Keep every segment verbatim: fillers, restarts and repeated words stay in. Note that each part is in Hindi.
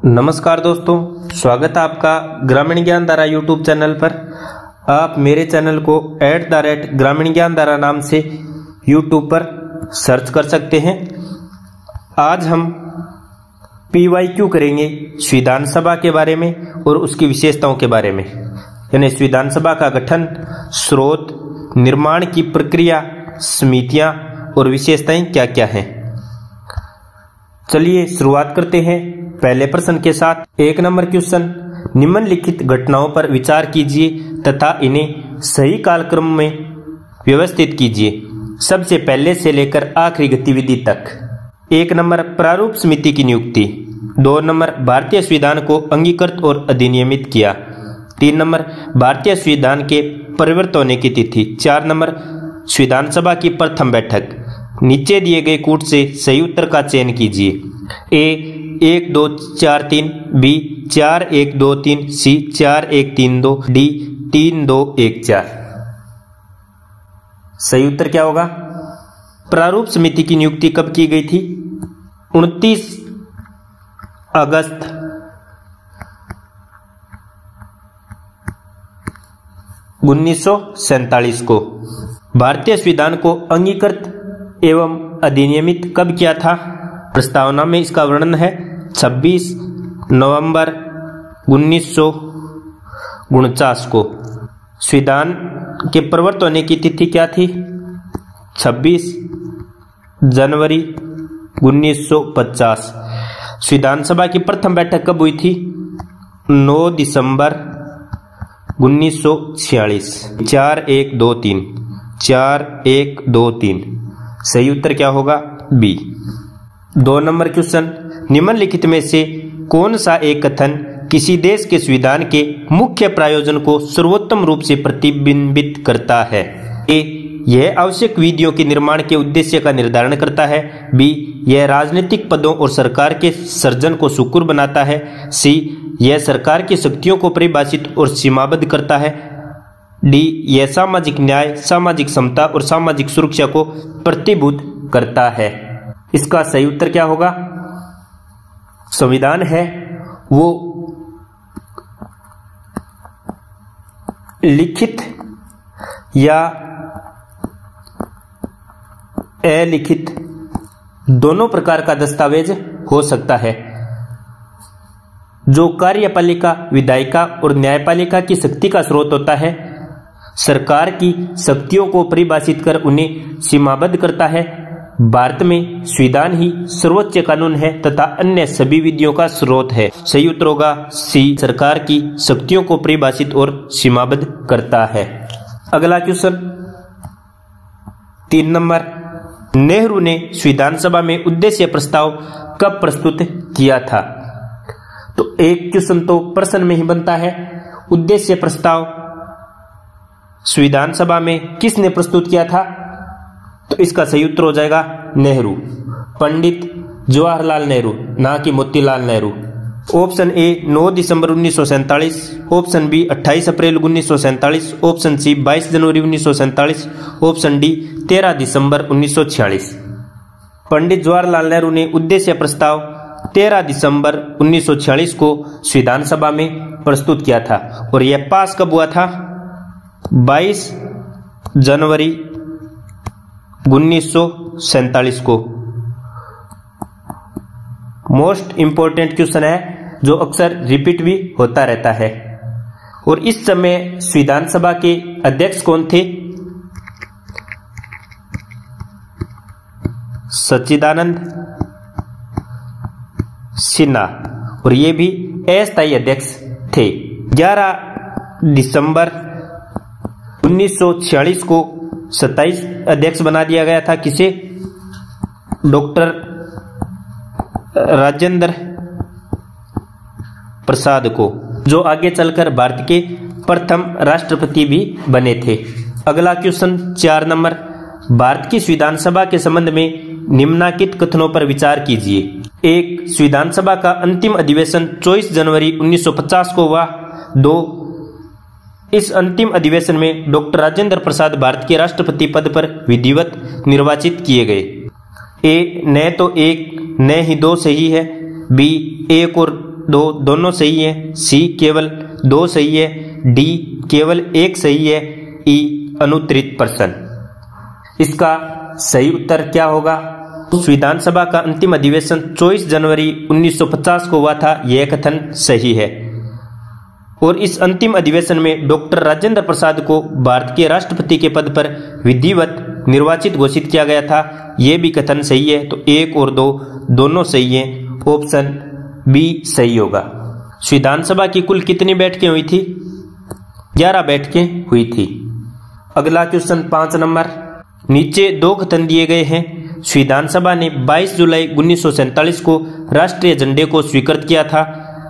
नमस्कार दोस्तों, स्वागत है आपका ग्रामीण ज्ञान धारा यूट्यूब चैनल पर। आप मेरे चैनल को एट द रेट ग्रामीण ज्ञान धारा नाम से यूट्यूब पर सर्च कर सकते हैं। आज हम पी वाई क्यू करेंगे संविधान सभा के बारे में और उसकी विशेषताओं के बारे में, यानी संविधान सभा का गठन, स्रोत, निर्माण की प्रक्रिया, समितियां और विशेषताएं क्या क्या हैं। चलिए शुरुआत करते हैं पहले प्रश्न के साथ। एक नंबर क्वेश्चन, निम्नलिखित घटनाओं पर विचार कीजिए तथा इन्हें सही कालक्रम में व्यवस्थित कीजिए, सबसे पहले से लेकर आखिरी गतिविधि तक। एक नंबर प्रारूप समिति की नियुक्ति। दो नंबर भारतीय संविधान को अंगीकृत और अधिनियमित किया। तीन नंबर भारतीय संविधान के परिवर्तन होने की तिथि। चार नंबर संविधान सभा की प्रथम बैठक। नीचे दिए गए कूट से सही उत्तर का चयन कीजिए। ए एक दो चार तीन, बी चार एक दो तीन, सी चार एक तीन दो, डी तीन दो एक चार। सही उत्तर क्या होगा? प्रारूप समिति की नियुक्ति कब की गई थी? उनतीस अगस्त उन्नीस सौ सैतालीस को। भारतीय संविधान को अंगीकृत एवं अधिनियमित कब किया था? प्रस्तावना में इसका वर्णन है। छब्बीस नवंबर उन्नीस सौ उनचास को। संविधान के प्रवर्तन होने की तिथि क्या थी? छब्बीस जनवरी उन्नीस सौ पचास। संविधान सभा की प्रथम बैठक कब हुई थी? नौ दिसंबर उन्नीस सौ छियालीस। चार एक दो तीन, चार एक दो तीन। सही उत्तर क्या होगा? बी। दो नंबर क्वेश्चन, निम्नलिखित में से कौन सा एक कथन किसी देश के संविधान के मुख्य प्रायोजन को सर्वोत्तम रूप से प्रतिबिंबित करता है? ए यह आवश्यक विधियों के निर्माण के उद्देश्य का निर्धारण करता है। बी यह राजनीतिक पदों और सरकार के सर्जन को सुकुर बनाता है। सी यह सरकार की शक्तियों को परिभाषित और सीमाबद्ध करता है। डी यह सामाजिक न्याय, सामाजिक समता और सामाजिक सुरक्षा को प्रतिभूत करता है। इसका सही उत्तर क्या होगा? संविधान है वो लिखित या अलिखित दोनों प्रकार का दस्तावेज हो सकता है, जो कार्यपालिका, विधायिका और न्यायपालिका की शक्ति का स्रोत होता है, सरकार की शक्तियों को परिभाषित कर उन्हें सीमाबद्ध करता है। भारत में संविधान ही सर्वोच्च कानून है तथा अन्य सभी विधियों का स्रोत है। सही उत्तर होगा सी, सरकार की शक्तियों को परिभाषित और सीमाबद्ध करता है। अगला क्वेश्चन तीन नंबर, नेहरू ने संविधान सभा में उद्देश्य प्रस्ताव कब प्रस्तुत किया था? तो एक क्वेश्चन तो प्रश्न में ही बनता है, उद्देश्य प्रस्ताव संविधान सभा में किसने प्रस्तुत किया था? तो इसका सही उत्तर हो जाएगा नेहरू, पंडित जवाहरलाल नेहरू, ना कि मोतीलाल नेहरू। ऑप्शन ए नौ दिसंबर उन्नीस सौ सैतालीस, ऑप्शन बी अट्ठाईस अप्रैल उन्नीस सौ सैतालीस, ऑप्शन सी बाईस जनवरी उन्नीस सौ सैतालीस, ऑप्शन डी तेरह दिसंबर उन्नीस सौ छियालीस। पंडित जवाहरलाल नेहरू ने उद्देश्य प्रस्ताव तेरह दिसंबर उन्नीस सौ छियालीस को संविधान सभा में प्रस्तुत किया था और यह पास कब हुआ था? बाईस जनवरी उन्नीस सौ सैतालीस को। मोस्ट इंपोर्टेंट क्वेश्चन है जो अक्सर रिपीट भी होता रहता है। और इस समय संविधान सभा के अध्यक्ष कौन थे? सच्चिदानंद सिन्हा, और ये भी अस्थायी अध्यक्ष थे। ग्यारह दिसंबर उन्नीस सौ छियालीस को सत्ताईस अध्यक्ष बना दिया गया था। किसे? डॉक्टर राजेंद्र प्रसाद को, जो आगे चलकर भारत के प्रथम राष्ट्रपति भी बने थे। अगला क्वेश्चन चार नंबर, भारत की संविधान सभा के संबंध में निम्नलिखित कथनों पर विचार कीजिए। एक संविधान सभा का अंतिम अधिवेशन चौबीस जनवरी उन्नीस सौ पचास को हुआ। दो इस अंतिम अधिवेशन में डॉक्टर राजेंद्र प्रसाद भारत के राष्ट्रपति पद पर विधिवत निर्वाचित किए गए। ए न तो एक न ही दो सही है, बी एक और दो दोनों सही है, सी केवल दो सही है, डी केवल एक सही है, ई अनुत्तरित प्रश्न। इसका सही उत्तर क्या होगा? विधानसभा का अंतिम अधिवेशन चौबीस जनवरी उन्नीस सौ पचास को हुआ था, यह कथन सही है। और इस अंतिम अधिवेशन में डॉक्टर राजेंद्र प्रसाद को भारत के राष्ट्रपति के पद पर विधिवत निर्वाचित घोषित किया गया था, यह भी कथन सही है। तो एक और दो दोनों सही है, ऑप्शन बी सही होगा। विधानसभा की कुल कितनी बैठकें हुई थी? ग्यारह बैठकें हुई थी। अगला क्वेश्चन पांच नंबर, नीचे दो कथन दिए गए हैं। विधानसभा ने बाईस जुलाई उन्नीस सौ सैंतालीस को राष्ट्रीय झंडे को स्वीकृत किया था।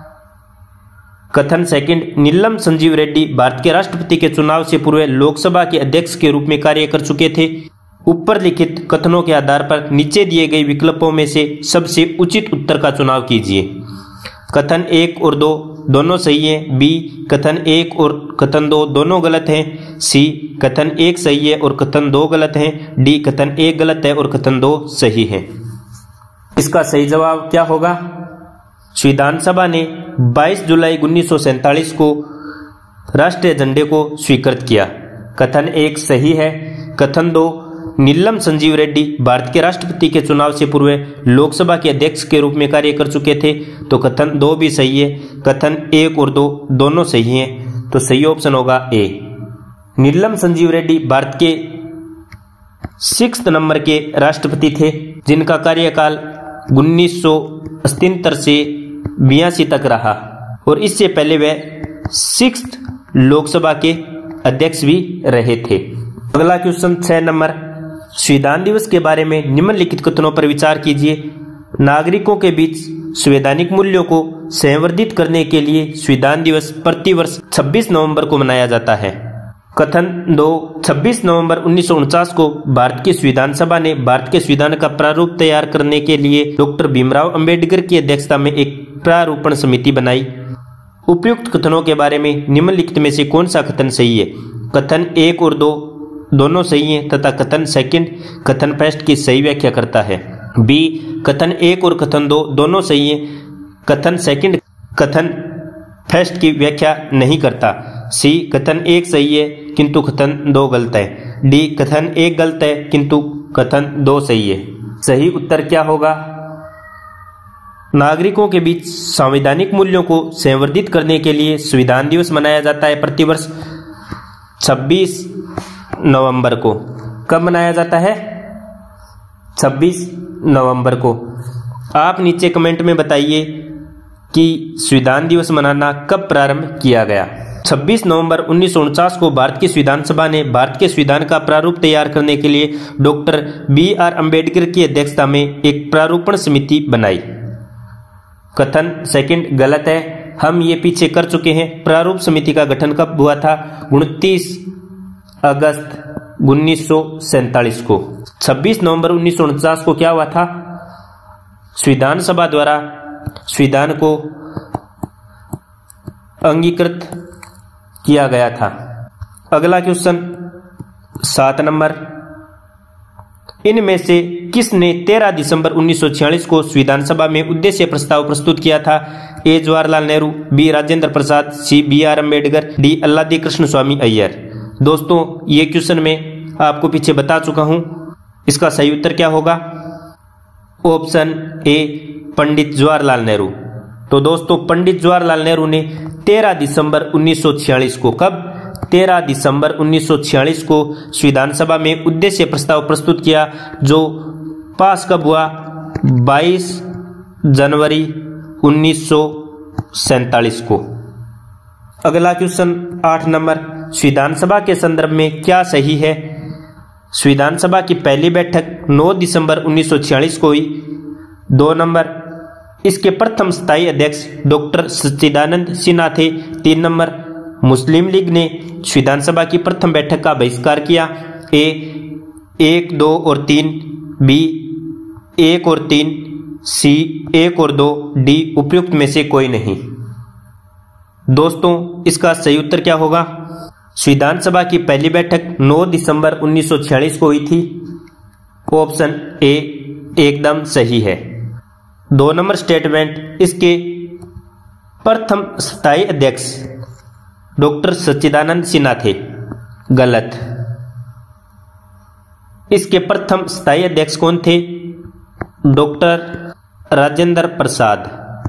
कथन सेकंड, नीलम संजीव रेड्डी भारत के राष्ट्रपति के चुनाव से पूर्व लोकसभा के अध्यक्ष के रूप में कार्य कर चुके थे। ऊपर लिखित कथनों के आधार पर नीचे दिए गए विकल्पों में से सबसे उचित उत्तर का चुनाव कीजिए। कथन एक और दो दोनों सही है, बी कथन एक और कथन दो दोनों गलत हैं, सी कथन एक सही है और कथन दो गलत हैं, डी कथन एक गलत है और कथन दो सही है। इसका सही जवाब क्या होगा? विधानसभा ने बाईस जुलाई उन्नीस सौ सैंतालीस को राष्ट्रीय झंडे को स्वीकृत किया। कथन एक सही है। कथन दो, नीलम संजीव रेड्डी भारत के राष्ट्रपति के चुनाव से पूर्व लोकसभा के अध्यक्ष के रूप में कार्य कर चुके थे, तो कथन दो भी सही है। कथन एक और दो दोनों सही हैं, तो सही ऑप्शन होगा ए। नीलम संजीव रेड्डी भारत के सिक्स्थ नंबर के राष्ट्रपति थे, जिनका कार्यकाल उन्नीस सौ सत्तर से बयासी तक रहा और इससे पहले वे सिक्स्थ लोकसभा के अध्यक्ष भी रहे थे। अगला क्वेश्चन छह नंबर, संविधान दिवस के बारे में निम्नलिखित कथनों पर विचार कीजिए। नागरिकों के बीच संवैधानिक मूल्यों को संवर्धित करने के लिए संविधान दिवस प्रतिवर्ष छब्बीस नवंबर को मनाया जाता है। कथन दो, छब्बीस नवंबर उन्नीस सौ उनचास को भारत की संविधान सभा ने भारत के संविधान का प्रारूप तैयार करने के लिए डॉक्टर भीमराव अंबेडकर की अध्यक्षता में एक प्रारूपण समिति बनाई। उपयुक्त कथनों के बारे में निम्नलिखित में से कौन सा कथन सही है? कथन एक और दो दोनों सही हैं तथा कथन सेकंड कथन फर्स्ट की सही व्याख्या करता है। बी कथन एक और कथन दो दोनों सही हैं, कथन सेकंड कथन फर्स्ट की व्याख्या नहीं करता। सी कथन एक सही है किंतु कथन दो गलत है। डी कथन एक गलत है किंतु कथन दो सही है। सही उत्तर क्या होगा? नागरिकों के बीच संवैधानिक मूल्यों को संवर्धित करने के लिए संविधान दिवस मनाया जाता है प्रतिवर्ष छब्बीस नवंबर को। कब मनाया जाता है? छब्बीस नवंबर को। आप नीचे कमेंट में बताइए कि संविधान दिवस मनाना कब प्रारंभ किया गया। छब्बीस नवंबर उन्नीस सौ उनचास को भारत की संविधान सभा ने भारत के संविधान का प्रारूप तैयार करने के लिए डॉक्टर बी आर अम्बेडकर की अध्यक्षता में एक प्रारूपण समिति बनाई। कथन सेकंड गलत है, हम ये पीछे कर चुके हैं। प्रारूप समिति का गठन कब हुआ था? उनतीस अगस्त उन्नीस सौ सैंतालीस को। छब्बीस नवंबर उन्नीस सौ उनचास को क्या हुआ था? संविधान सभा द्वारा संविधान को अंगीकृत किया गया था। अगला क्वेश्चन सात नंबर, इनमें से किसने तेरह दिसंबर उन्नीस सौ छियालीस को संविधान सभा में उद्देश्य प्रस्ताव प्रस्तुत किया था? A Jawaharlal Nehru, B Rajendra Prasad, C B R Ambedkar, D Alladi Krishnaswami Ayyar. दोस्तों ये क्वेश्चन में आपको पीछे बता चुका हूं, इसका सही उत्तर क्या होगा? Option A Pandit Jawaharlal Nehru. तो दोस्तों पंडित जवाहरलाल नेहरू ने तेरह दिसंबर उन्नीस सौ छियालीस को, कब? तेरह दिसंबर उन्नीस सौ छियालीस को संविधान सभा में उद्देश्य प्रस्ताव प्रस्तुत किया, जो पास कब हुआ? बाईस जनवरी उन्नीस सौ सैंतालीस को। अगला क्वेश्चन आठ नंबर, संविधान सभा के संदर्भ में क्या सही है? संविधान सभा की पहली बैठक नौ दिसंबर उन्नीस सौ छियालीस को हुई। दो नंबर, इसके प्रथम स्थायी अध्यक्ष डॉक्टर सच्चिदानंद सिन्हा थे। तीन नंबर, मुस्लिम लीग ने संविधान सभा की प्रथम बैठक का बहिष्कार किया। ए एक दो और तीन, बी एक और तीन, सी एक और दो, डी उपयुक्त में से कोई नहीं। दोस्तों इसका सही उत्तर क्या होगा? संविधान सभा की पहली बैठक नौ दिसंबर उन्नीस सौ छियालीस को हुई थी। ऑप्शन ए एकदम सही है। दो नंबर स्टेटमेंट, इसके प्रथम स्थायी अध्यक्ष डॉक्टर सच्चिदानंद सिन्हा थे, गलत। इसके प्रथम स्थायी अध्यक्ष कौन थे? डॉक्टर राजेंद्र प्रसाद।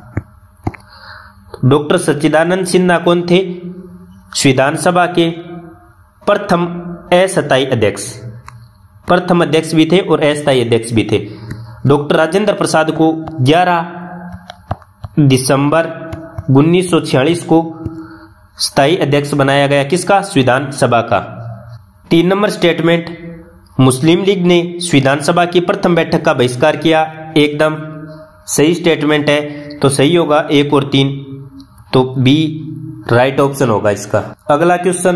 डॉक्टर सच्चिदानंद सिन्हा कौन थे? विधानसभा के प्रथम अस्थायी अध्यक्ष, प्रथम अध्यक्ष भी थे और अस्थायी अध्यक्ष भी थे। डॉक्टर राजेंद्र प्रसाद को ग्यारह दिसंबर उन्नीस सौ छियालीस को स्थायी अध्यक्ष बनाया गया, किसका? विधानसभा का। तीन नंबर स्टेटमेंट, मुस्लिम लीग ने विधानसभा की प्रथम बैठक का बहिष्कार किया, एकदम सही स्टेटमेंट है, तो सही होगा एक और तीन, तो बी राइट ऑप्शन होगा इसका। अगला क्वेश्चन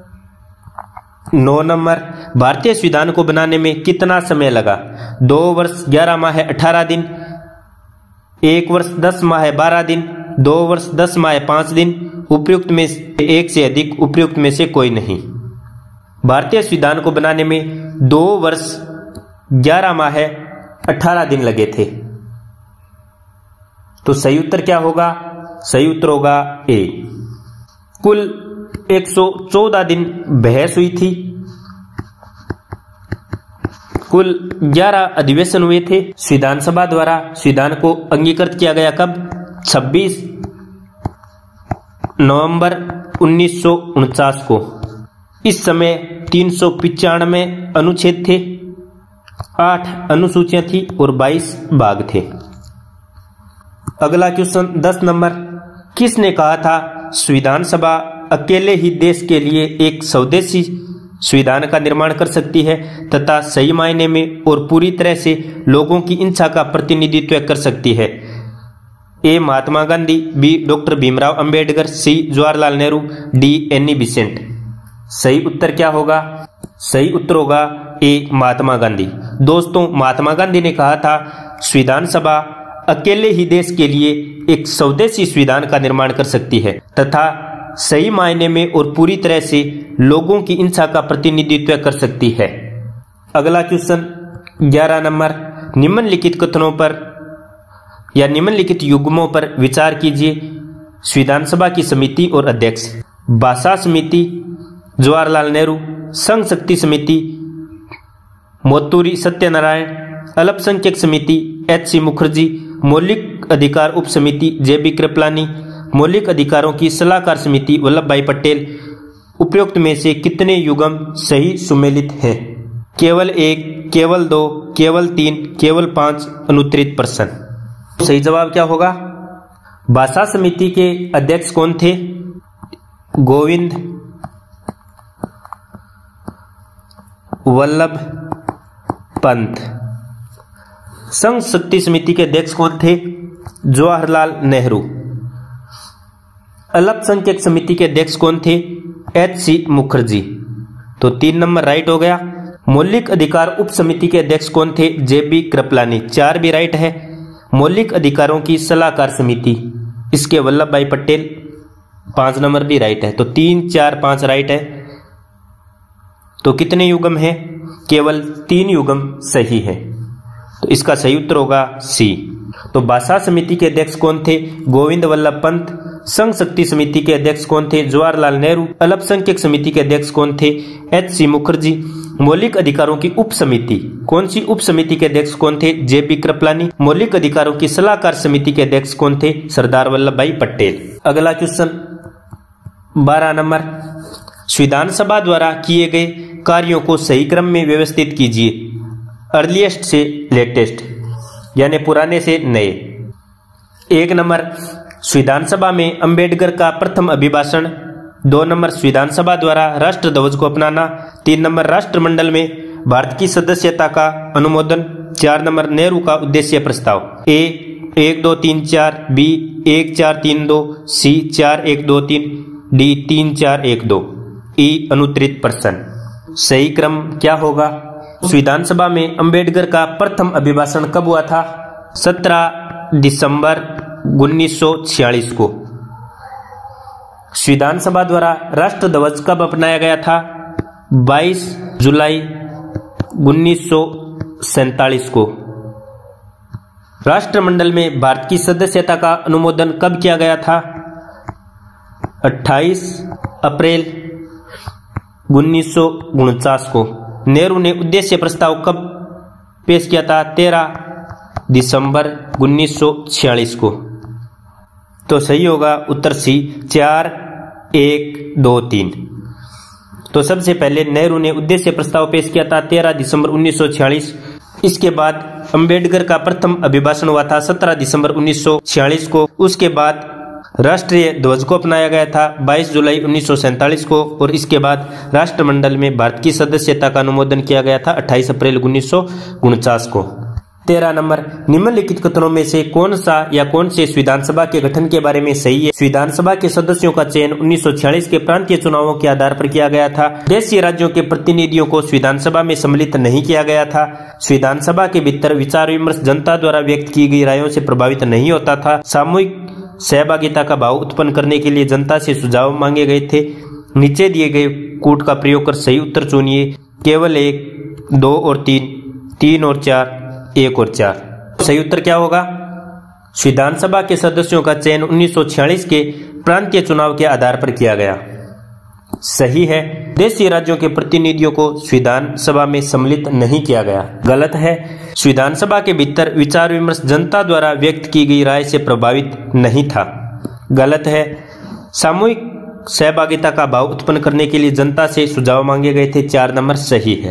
नौ नंबर, भारतीय संविधान को बनाने में कितना समय लगा? दो वर्ष ग्यारह माह अठारह दिन, एक वर्ष दस माह बारह दिन, दो वर्ष दस माह पांच दिन, उपयुक्त में से एक से अधिक, उपयुक्त में से कोई नहीं। भारतीय संविधान को बनाने में दो वर्ष ग्यारह माह अठारह दिन लगे थे, तो सही उत्तर क्या होगा? सही उत्तर होगा ए। कुल एक सौ चौदह दिन बहस हुई थी, कुल ग्यारह अधिवेशन हुए थे। विधानसभा द्वारा संविधान को अंगीकृत किया गया कब? छब्बीस नवंबर उन्नीस सौ उनचास को। इस समय तीन सौ पिचानवे अनुच्छेद थे, आठ अनुसूचियां थी और बाईस भाग थे। अगला क्वेश्चन दस नंबर, किसने कहा था संविधान सभा अकेले ही देश के लिए एक स्वदेशी संविधान का निर्माण कर सकती है तथा सही मायने में और पूरी तरह से लोगों की इच्छा का प्रतिनिधित्व कर सकती है? A Mahatma Gandhi, B doctor Bhimrao Ambedkar, C Jawaharlal Nehru, D Annie Besant. सही उत्तर क्या होगा? सही उत्तर होगा ए महात्मा गांधी। दोस्तों, महात्मा गांधी ने कहा था संविधान सभा अकेले ही देश के लिए एक स्वदेशी संविधान का निर्माण कर सकती है तथा सही मायने में और पूरी तरह से लोगों की इच्छा का प्रतिनिधित्व कर सकती है। अगला क्वेश्चन ग्यारह नंबर, निम्नलिखित कथनों पर या निम्नलिखित युग्मों पर विचार कीजिए। विधानसभा की समिति और अध्यक्ष: भाषा समिति जवाहरलाल नेहरू, संघ शक्ति समिति मोतूरी सत्यनारायण, अल्पसंख्यक समिति एच सी मुखर्जी, मौलिक अधिकार उप समिति जे बी कृपलानी, मौलिक अधिकारों की सलाहकार समिति वल्लभ भाई पटेल। उपयुक्त में से कितने युग्म सही सुमेलित हैं? केवल एक, केवल दो, केवल तीन, केवल पांच। अनुत्तरित प्रश्न। सही जवाब क्या होगा? भाषा समिति के अध्यक्ष कौन थे? गोविंद वल्लभ पंत। संघ शक्ति समिति के अध्यक्ष कौन थे? जवाहरलाल नेहरू। अल्पसंख्यक समिति के अध्यक्ष कौन थे? H C Mukherjee. तो तीन नंबर राइट हो गया। मौलिक अधिकार उप समिति के अध्यक्ष कौन थे? J B Kripalani. चार भी राइट है। मौलिक अधिकारों की सलाहकार समिति, इसके वल्लभ भाई पटेल। पांच नंबर भी राइट है। तो तीन चार पांच राइट है। तो कितने युग्म हैं? केवल तीन युग्म सही है। तो इसका सही उत्तर होगा सी। तो भाषा समिति के अध्यक्ष कौन थे? गोविंद वल्लभ पंत। संघ शक्ति समिति के अध्यक्ष कौन थे? जवाहरलाल नेहरू। अल्पसंख्यक समिति के अध्यक्ष कौन थे? H C Mukherjee. मौलिक अधिकारों की उप समिति, कौन सी उप समिति के अध्यक्ष कौन थे? J B Kripalani. मौलिक अधिकारों की सलाहकार समिति के अध्यक्ष कौन थे? सरदार वल्लभ भाई पटेल। अगला क्वेश्चन बारह नंबर, संविधान सभा द्वारा किए गए कार्यों को सही क्रम में व्यवस्थित कीजिए। अर्लीस्ट से लेटेस्ट, यानी पुराने से नए। एक नंबर, संविधान सभा में अंबेडकर का प्रथम अभिभाषण। दो नंबर, संविधान सभा द्वारा राष्ट्र ध्वज को अपनाना। तीन नंबर, राष्ट्रमंडल में भारत की सदस्यता का अनुमोदन। चार नंबर, नेहरू का उद्देश्य प्रस्ताव। ए एक दो तीन चार, बी एक चार तीन दो, सी चार एक दो तीन, डी तीन चार एक दो। ई अनुत्तरित प्रश्न। सही क्रम क्या होगा? संविधान सभा में अंबेडकर का प्रथम अभिभाषण कब हुआ था? सत्रह दिसंबर उन्नीस सौ छियालीस को। संविधान सभा द्वारा राष्ट्र ध्वज कब अपनाया गया था? बाईस जुलाई उन्नीस सौ सैतालीस को। राष्ट्रमंडल में भारत की सदस्यता का अनुमोदन कब किया गया था? अट्ठाईस अप्रैल उन्नीस सौ उनचास को। नेहरू ने उद्देश्य प्रस्ताव कब पेश किया था? तेरह दिसंबर उन्नीस सौ छियालीस को। तो सही होगा उत्तर सी, चार एक दो तीन। तो सबसे पहले नेहरू ने उद्देश्य प्रस्ताव पेश किया था तेरह दिसंबर उन्नीस सौ छियालीस। इसके बाद अंबेडकर का प्रथम अभिभाषण हुआ था सत्रह दिसंबर उन्नीस सौ छियालीस को। उसके बाद राष्ट्रीय ध्वज को अपनाया गया था बाईस जुलाई उन्नीस सौ सैंतालीस को। और इसके बाद राष्ट्रमंडल में भारत की सदस्यता का अनुमोदन किया गया था अट्ठाईस अप्रैल उन्नीस सौ उनचास को। तेरह नंबर, निम्नलिखित कथनों में से कौन सा या कौन से विधानसभा के गठन के बारे में सही है? विधानसभा के सदस्यों का चयन उन्नीस सौ छियालीस के प्रांतीय चुनावों के आधार पर किया गया था। देशीय राज्यों के प्रतिनिधियों को विधानसभा में सम्मिलित नहीं किया गया था। विधानसभा के भीतर विचार विमर्श जनता द्वारा व्यक्त की गई रायों से प्रभावित नहीं होता था। सामूहिक सहभागिता का भाव उत्पन्न करने के लिए जनता से सुझाव मांगे गए थे। नीचे दिए गए कूट का प्रयोग कर सही उत्तर चुनिए। केवल एक, दो और तीन, तीन और चार, एक और चार। सही उत्तर क्या होगा? विधानसभा के सदस्यों का चयन उन्नीस सौ छियालीस के प्रांतीय चुनाव के आधार पर किया गया। सही है, देशीय राज्यों के प्रतिनिधियों को विधानसभा में सम्मिलित नहीं किया गया। गलत है, विधानसभा के भीतर विचार विमर्श जनता द्वारा व्यक्त की गई राय से प्रभावित नहीं था। गलत है, सामूहिक सहभागिता का भाव उत्पन्न करने के लिए जनता से सुझाव मांगे गए थे। चार नंबर सही है।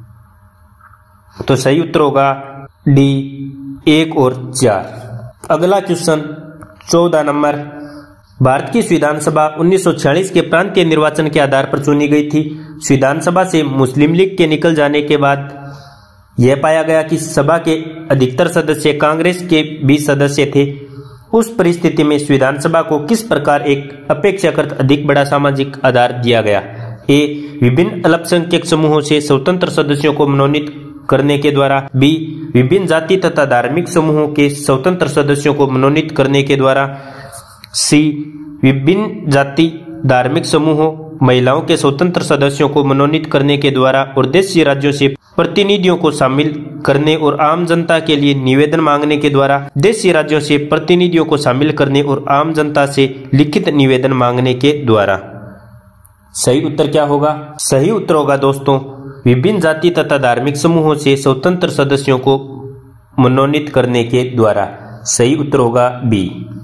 तो सही उत्तर होगा डी, एक और चार। अगला क्वेश्चन चौदह नंबर, भारत की विधानसभा उन्नीस सौ छियालीस के प्रांतीय निर्वाचन के आधार पर चुनी गई थी। विधानसभा से मुस्लिम लीग के निकल जाने के बाद यह पाया गया कि सभा के अधिकतर सदस्य कांग्रेस के भी सदस्य थे। उस परिस्थिति में विधानसभा को किस प्रकार एक अपेक्षाकृत अधिक बड़ा सामाजिक आधार दिया गया? ए, विभिन्न अल्पसंख्यक समूहों से स्वतंत्र सदस्यों को मनोनीत करने के द्वारा। बी, विभिन्न जाति तथा धार्मिक समूहों के स्वतंत्र सदस्यों को मनोनीत करने के द्वारा। सी, विभिन्न जाति धार्मिक समूहों महिलाओं के स्वतंत्र सदस्यों को मनोनीत करने के द्वारा। और देशीय राज्यों से प्रतिनिधियों को शामिल करने और आम जनता के लिए निवेदन मांगने के द्वारा। देशीय राज्यों से प्रतिनिधियों को शामिल करने और आम जनता से लिखित निवेदन मांगने के द्वारा। सही उत्तर क्या होगा? सही उत्तर होगा दोस्तों, विभिन्न जाति तथा धार्मिक समूहों से स्वतंत्र सदस्यों को मनोनीत करने के द्वारा। सही उत्तर होगा बी।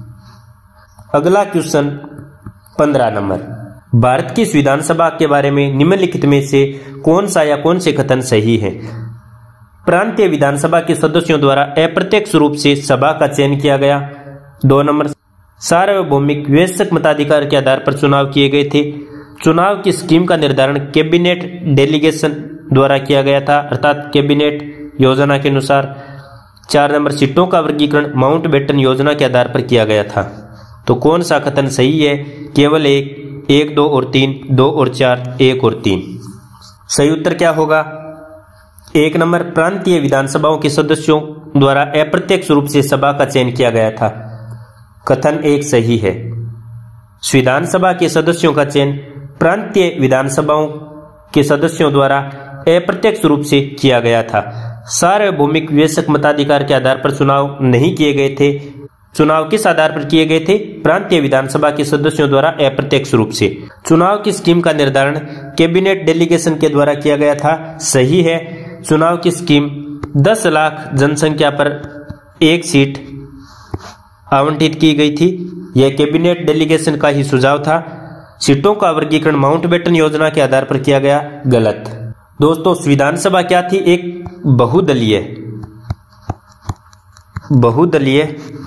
अगला क्वेश्चन पंद्रह नंबर, भारत की विधानसभा के बारे में निम्नलिखित में से कौन सा या कौन से कथन सही है? प्रांतीय विधानसभा के सदस्यों द्वारा अप्रत्यक्ष रूप से सभा का चयन किया गया। दो नंबर, सार्वभौमिक वयस्क मताधिकार के आधार पर चुनाव किए गए थे। चुनाव की स्कीम का निर्धारण कैबिनेट डेलीगेशन द्वारा किया गया था, अर्थात कैबिनेट योजना के अनुसार। चार नंबर, सीटों का वर्गीकरण माउंटबेटन योजना के आधार पर किया गया था। तो कौन सा कथन सही है? केवल एक, एक, दो और तीन, दो और चार, एक और तीन। सही उत्तर क्या होगा? एक नंबर, प्रांतीय विधानसभाओं के सदस्यों द्वारा अप्रत्यक्ष रूप से सभा का चयन किया गया था। कथन एक सही है। विधानसभा के सदस्यों का चयन प्रांतीय विधानसभाओं के सदस्यों द्वारा अप्रत्यक्ष रूप से किया गया था। सार्वभौमिक वयस्क मताधिकार के आधार पर चुनाव नहीं किए गए थे। चुनाव किस आधार पर किए गए थे? प्रांतीय विधानसभा के सदस्यों द्वारा अप्रत्यक्ष रूप से। चुनाव की स्कीम का निर्धारण कैबिनेट डेलीगेशन के द्वारा किया गया था। सही है, चुनाव की स्कीम दस लाख जनसंख्या पर एक सीट आवंटित की गई थी। यह कैबिनेट डेलीगेशन का ही सुझाव था। सीटों का वर्गीकरण माउंटबेटन योजना के आधार पर किया गया। गलत। दोस्तों, विधानसभा क्या थी? एक बहुदलीय बहुदलीय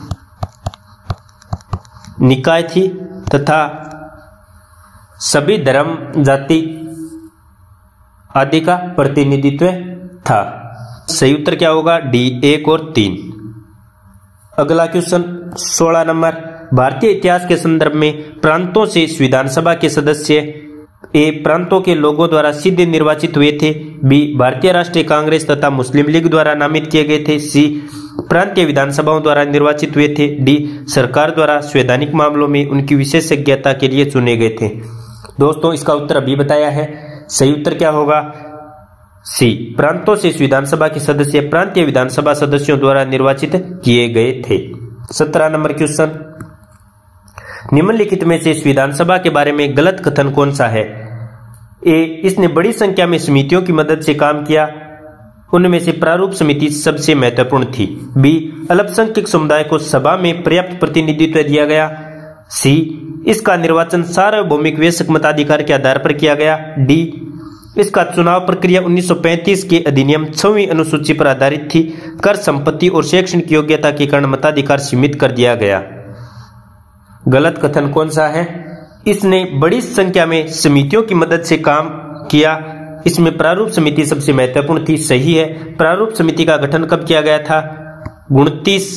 निकाय थी तथा सभी धर्म, जाति आदि का प्रतिनिधित्व था। सही उत्तर क्या होगा? डी, एक और तीन। अगला क्वेश्चन सोलह नंबर, भारतीय इतिहास के संदर्भ में प्रांतों से विधानसभा के सदस्य ए, प्रांतों के लोगों द्वारा सीधे निर्वाचित हुए थे। बी, भारतीय राष्ट्रीय कांग्रेस तथा मुस्लिम लीग द्वारा नामित किए गए थे। सी, प्रांतीय विधानसभाओं द्वारा निर्वाचित हुए थे। डी, सरकार द्वारा संवैधानिक मामलों में उनकी विशेषज्ञता के लिए चुने गए थे। दोस्तों, इसका उत्तर अभी बताया है। सही उत्तर क्या होगा? सी, प्रांतों से विधानसभा के सदस्य प्रांतीय विधानसभा सदस्यों द्वारा निर्वाचित किए गए थे। सत्रह नंबर क्वेश्चन, निम्नलिखित में से इस विधानसभा के बारे में गलत कथन कौन सा है? ए, इसने बड़ी संख्या में समितियों की मदद से काम किया, उनमें से प्रारूप समिति सबसे महत्वपूर्ण थी। बी, अल्पसंख्यक समुदाय को सभा में पर्याप्त प्रतिनिधित्व दिया गया। सी, इसका निर्वाचन सार्वभौमिक वयस्क मताधिकार के आधार पर किया गया। डी, इसका चुनाव प्रक्रिया उन्नीस सौ पैंतीस के अधिनियम छवीं अनुसूची पर आधारित थी। कर, संपत्ति और शैक्षणिक योग्यता के कारण मताधिकार सीमित कर दिया गया। गलत कथन कौन सा है? इसने बड़ी संख्या में समितियों की मदद से काम किया, इसमें प्रारूप समिति सबसे महत्वपूर्ण थी। सही है। प्रारूप समिति का गठन कब किया गया था? उनतीस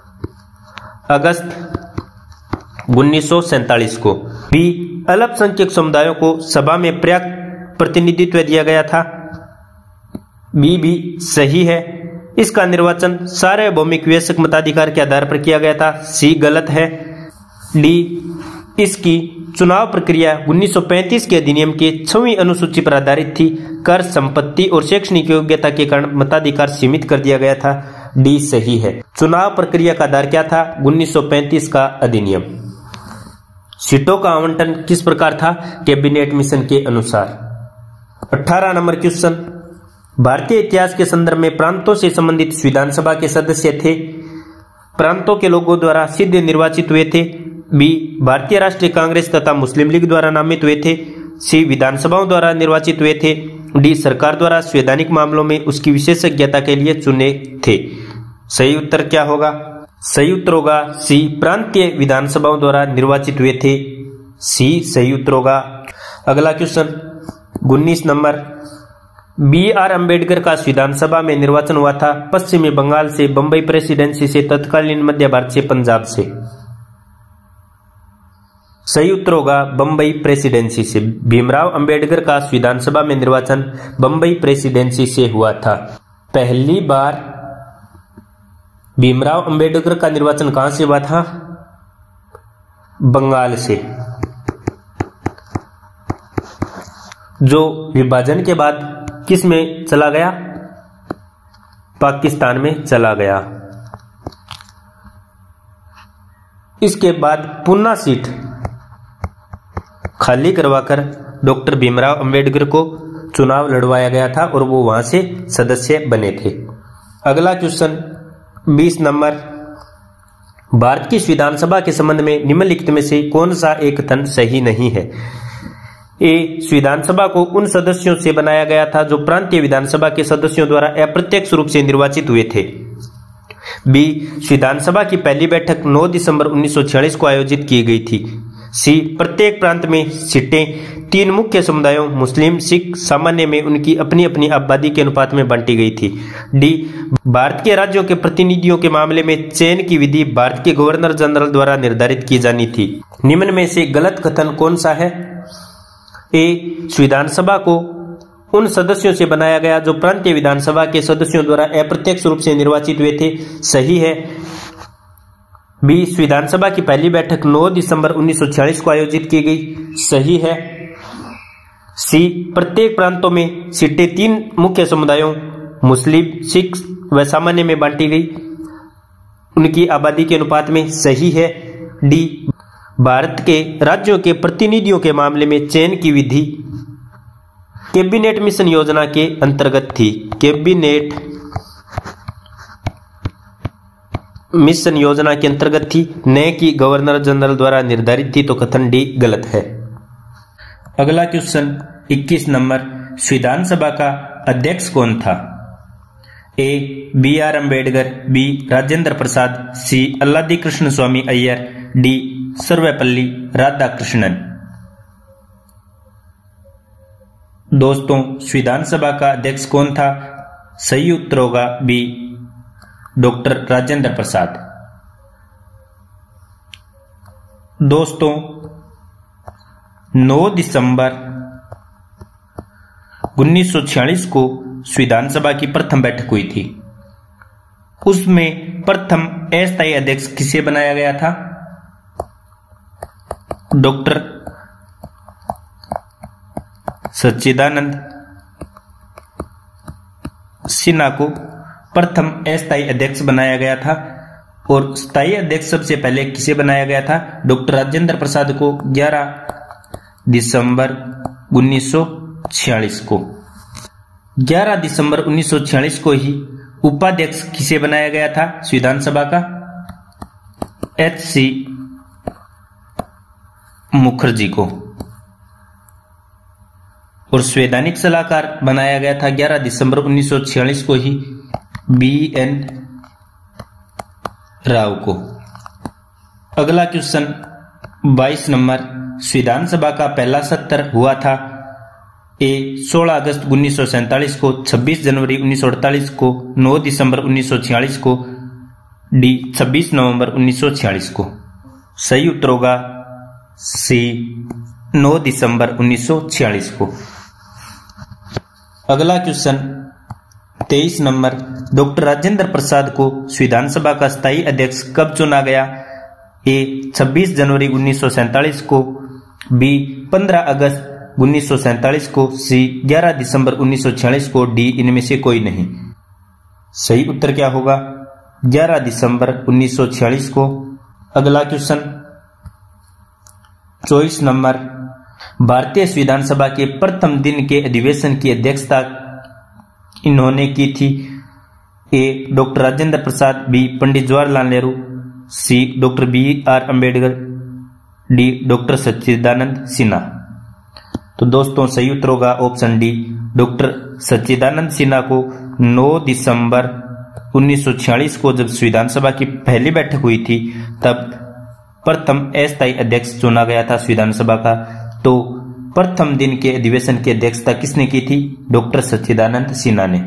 अगस्त उन्नीस सौ सैंतालीस को। बी, अल्पसंख्यक समुदायों को सभा में पर्याप्त प्रतिनिधित्व दिया गया था। बी भी सही है। इसका निर्वाचन सार्वभौमिक वयस्क मताधिकार के आधार पर किया गया था। सी गलत है। डी, इसकी चुनाव प्रक्रिया उन्नीस सौ पैंतीस के अधिनियम के छवीं अनुसूची पर आधारित थी। कर, संपत्ति और शैक्षणिक योग्यता के कारण मताधिकार सीमित कर दिया गया था। डी सही है। चुनाव प्रक्रिया का आधार क्या था? उन्नीस सौ पैंतीस का अधिनियम। सीटों का आवंटन किस प्रकार था? कैबिनेट मिशन के अनुसार। अठारह नंबर क्वेश्चन, भारतीय इतिहास के संदर्भ में प्रांतों से संबंधित विधानसभा के सदस्य थे। प्रांतों के लोगों द्वारा सीधे निर्वाचित हुए थे। बी, भारतीय राष्ट्रीय कांग्रेस तथा मुस्लिम लीग द्वारा नामित हुए थे। सी, विधानसभाओं द्वारा निर्वाचित हुए थे। डी, सरकार द्वारा संवैधानिक मामलों में उसकी विशेषज्ञता के लिए चुने थे। सही उत्तर क्या होगा? सही उत्तर होगा सी, प्रांतीय विधानसभाओं द्वारा निर्वाचित हुए थे। सी सही उत्तर होगा। अगला क्वेश्चन उन्नीस नंबर, बी आर अम्बेडकर का विधानसभा में निर्वाचन हुआ था पश्चिमी बंगाल से, बंबई प्रेसिडेंसी से, तत्कालीन मध्य भारत से, पंजाब से। सही उत्तर होगा बंबई प्रेसिडेंसी से। भीमराव अंबेडकर का विधानसभा में निर्वाचन बंबई प्रेसिडेंसी से हुआ था। पहली बार भीमराव अंबेडकर का निर्वाचन कहां से हुआ था? बंगाल से, जो विभाजन के बाद किस में चला गया? पाकिस्तान में चला गया। इसके बाद पुन्ना सीट खाली करवाकर डॉक्टर भीमराव अंबेडकर को चुनाव लड़वाया गया था और वो वहां से सदस्य बने थे। अगला क्वेश्चन बीस नंबर, भारत की विधानसभा के संबंध में निम्नलिखित में से कौन सा एक कथन सही नहीं है? ए, विधानसभा को उन सदस्यों से बनाया गया था जो प्रांतीय विधानसभा के सदस्यों द्वारा अप्रत्यक्ष रूप से निर्वाचित हुए थे। बी, विधानसभा की पहली बैठक नौ दिसंबर उन्नीस सौ छियालीस को आयोजित की गई थी। सी, प्रत्येक प्रांत में सीटें तीन मुख्य समुदायों मुस्लिम, सिख, सामान्य में उनकी अपनी अपनी आबादी के अनुपात में बांटी गई थी। डी, भारत के राज्यों के प्रतिनिधियों के मामले में चयन की विधि भारत के गवर्नर जनरल द्वारा निर्धारित की जानी थी। निम्न में से गलत कथन कौन सा है? ए, विधानसभा को उन सदस्यों से बनाया गया जो प्रांतीय विधानसभा के सदस्यों द्वारा अप्रत्यक्ष रूप से निर्वाचित हुए थे। सही है। बी, विधानसभा की पहली बैठक नौ दिसंबर उन्नीस सौ छियालीस को आयोजित की गई। सही है। सी, प्रत्येक प्रांतों में सीटें तीन मुख्य समुदायों मुस्लिम, सिख व सामान्य में बांटी गई उनकी आबादी के अनुपात में। सही है। डी, भारत के राज्यों के प्रतिनिधियों के मामले में चयन की विधि कैबिनेट मिशन योजना के अंतर्गत थी। कैबिनेट मिशन योजना के अंतर्गत थी, न कि गवर्नर जनरल द्वारा निर्धारित थी। तो कथन डी गलत है। अगला क्वेश्चन इक्कीस नंबर, विधानसभा का अध्यक्ष कौन था? A, B R Ambedkar, B Rajendra Prasad, C Alladi Krishnaswami Ayyar, D Sarvepalli Radhakrishnan. दोस्तों, विधानसभा का अध्यक्ष कौन था? सही उत्तर होगा बी, डॉक्टर राजेंद्र प्रसाद। दोस्तों, नौ दिसंबर उन्नीस सौ छियालीस को विधानसभा की प्रथम बैठक हुई थी। उसमें प्रथम अस्थायी अध्यक्ष किसे बनाया गया था? डॉक्टर सच्चिदानंद सिन्हा को प्रथम अस्थायी अध्यक्ष बनाया गया था और स्थायी अध्यक्ष सबसे पहले किसे बनाया गया था? डॉक्टर राजेंद्र प्रसाद को ग्यारह दिसंबर उन्नीस सौ छियालीस को। ग्यारह दिसंबर उन्नीस सौ छियालीस को ही उपाध्यक्ष किसे बनाया गया था संविधान सभा का? एच सी मुखर्जी को। और संवैधानिक सलाहकार बनाया गया था ग्यारह दिसंबर उन्नीस सौ छियालीस को ही बी एन राव को। अगला क्वेश्चन बाईस नंबर, संविधान सभा का पहला सत्र हुआ था ए सोलह अगस्त उन्नीस सौ सैंतालीस को, छब्बीस जनवरी उन्नीस सौ अड़तालीस को, नौ दिसंबर उन्नीस सौ छियालीस को, डी छब्बीस नवंबर उन्नीस सौ छियालीस को। सही उत्तर होगा सी नौ दिसंबर उन्नीस सौ छियालीस को। अगला क्वेश्चन तेईस नंबर, डॉक्टर राजेंद्र प्रसाद को संविधान सभा का स्थायी अध्यक्ष कब चुना गया? ए छब्बीस जनवरी उन्नीस सौ सैंतालीस को, बी पंद्रह अगस्त उन्नीस सौ सैंतालीस को, सी ग्यारह दिसंबर उन्नीस सौ छियालीस को, डी इनमें से कोई नहीं। सही उत्तर क्या होगा? ग्यारह दिसंबर उन्नीस सौ छियालीस को। अगला क्वेश्चन चौबीस नंबर, भारतीय संविधान सभा के प्रथम दिन के अधिवेशन की अध्यक्षता इन्होंने की थी? A doctor Rajendra Prasad, B Pandit Jawaharlal Nehru, C doctor B R Ambedkar, D doctor Sachchidananda Sinha. तो दोस्तों सही उत्तर होगा option D, doctor Sachchidananda Sinha को नौ दिसंबर उन्नीस सौ छियालीस को जब संविधान सभा की पहली बैठक हुई थी तब प्रथम अस्थायी अध्यक्ष चुना गया था संविधान सभा का। तो प्रथम दिन के अधिवेशन की अध्यक्षता किसने की थी? डॉक्टर सच्चिदानंद सिन्हा ने।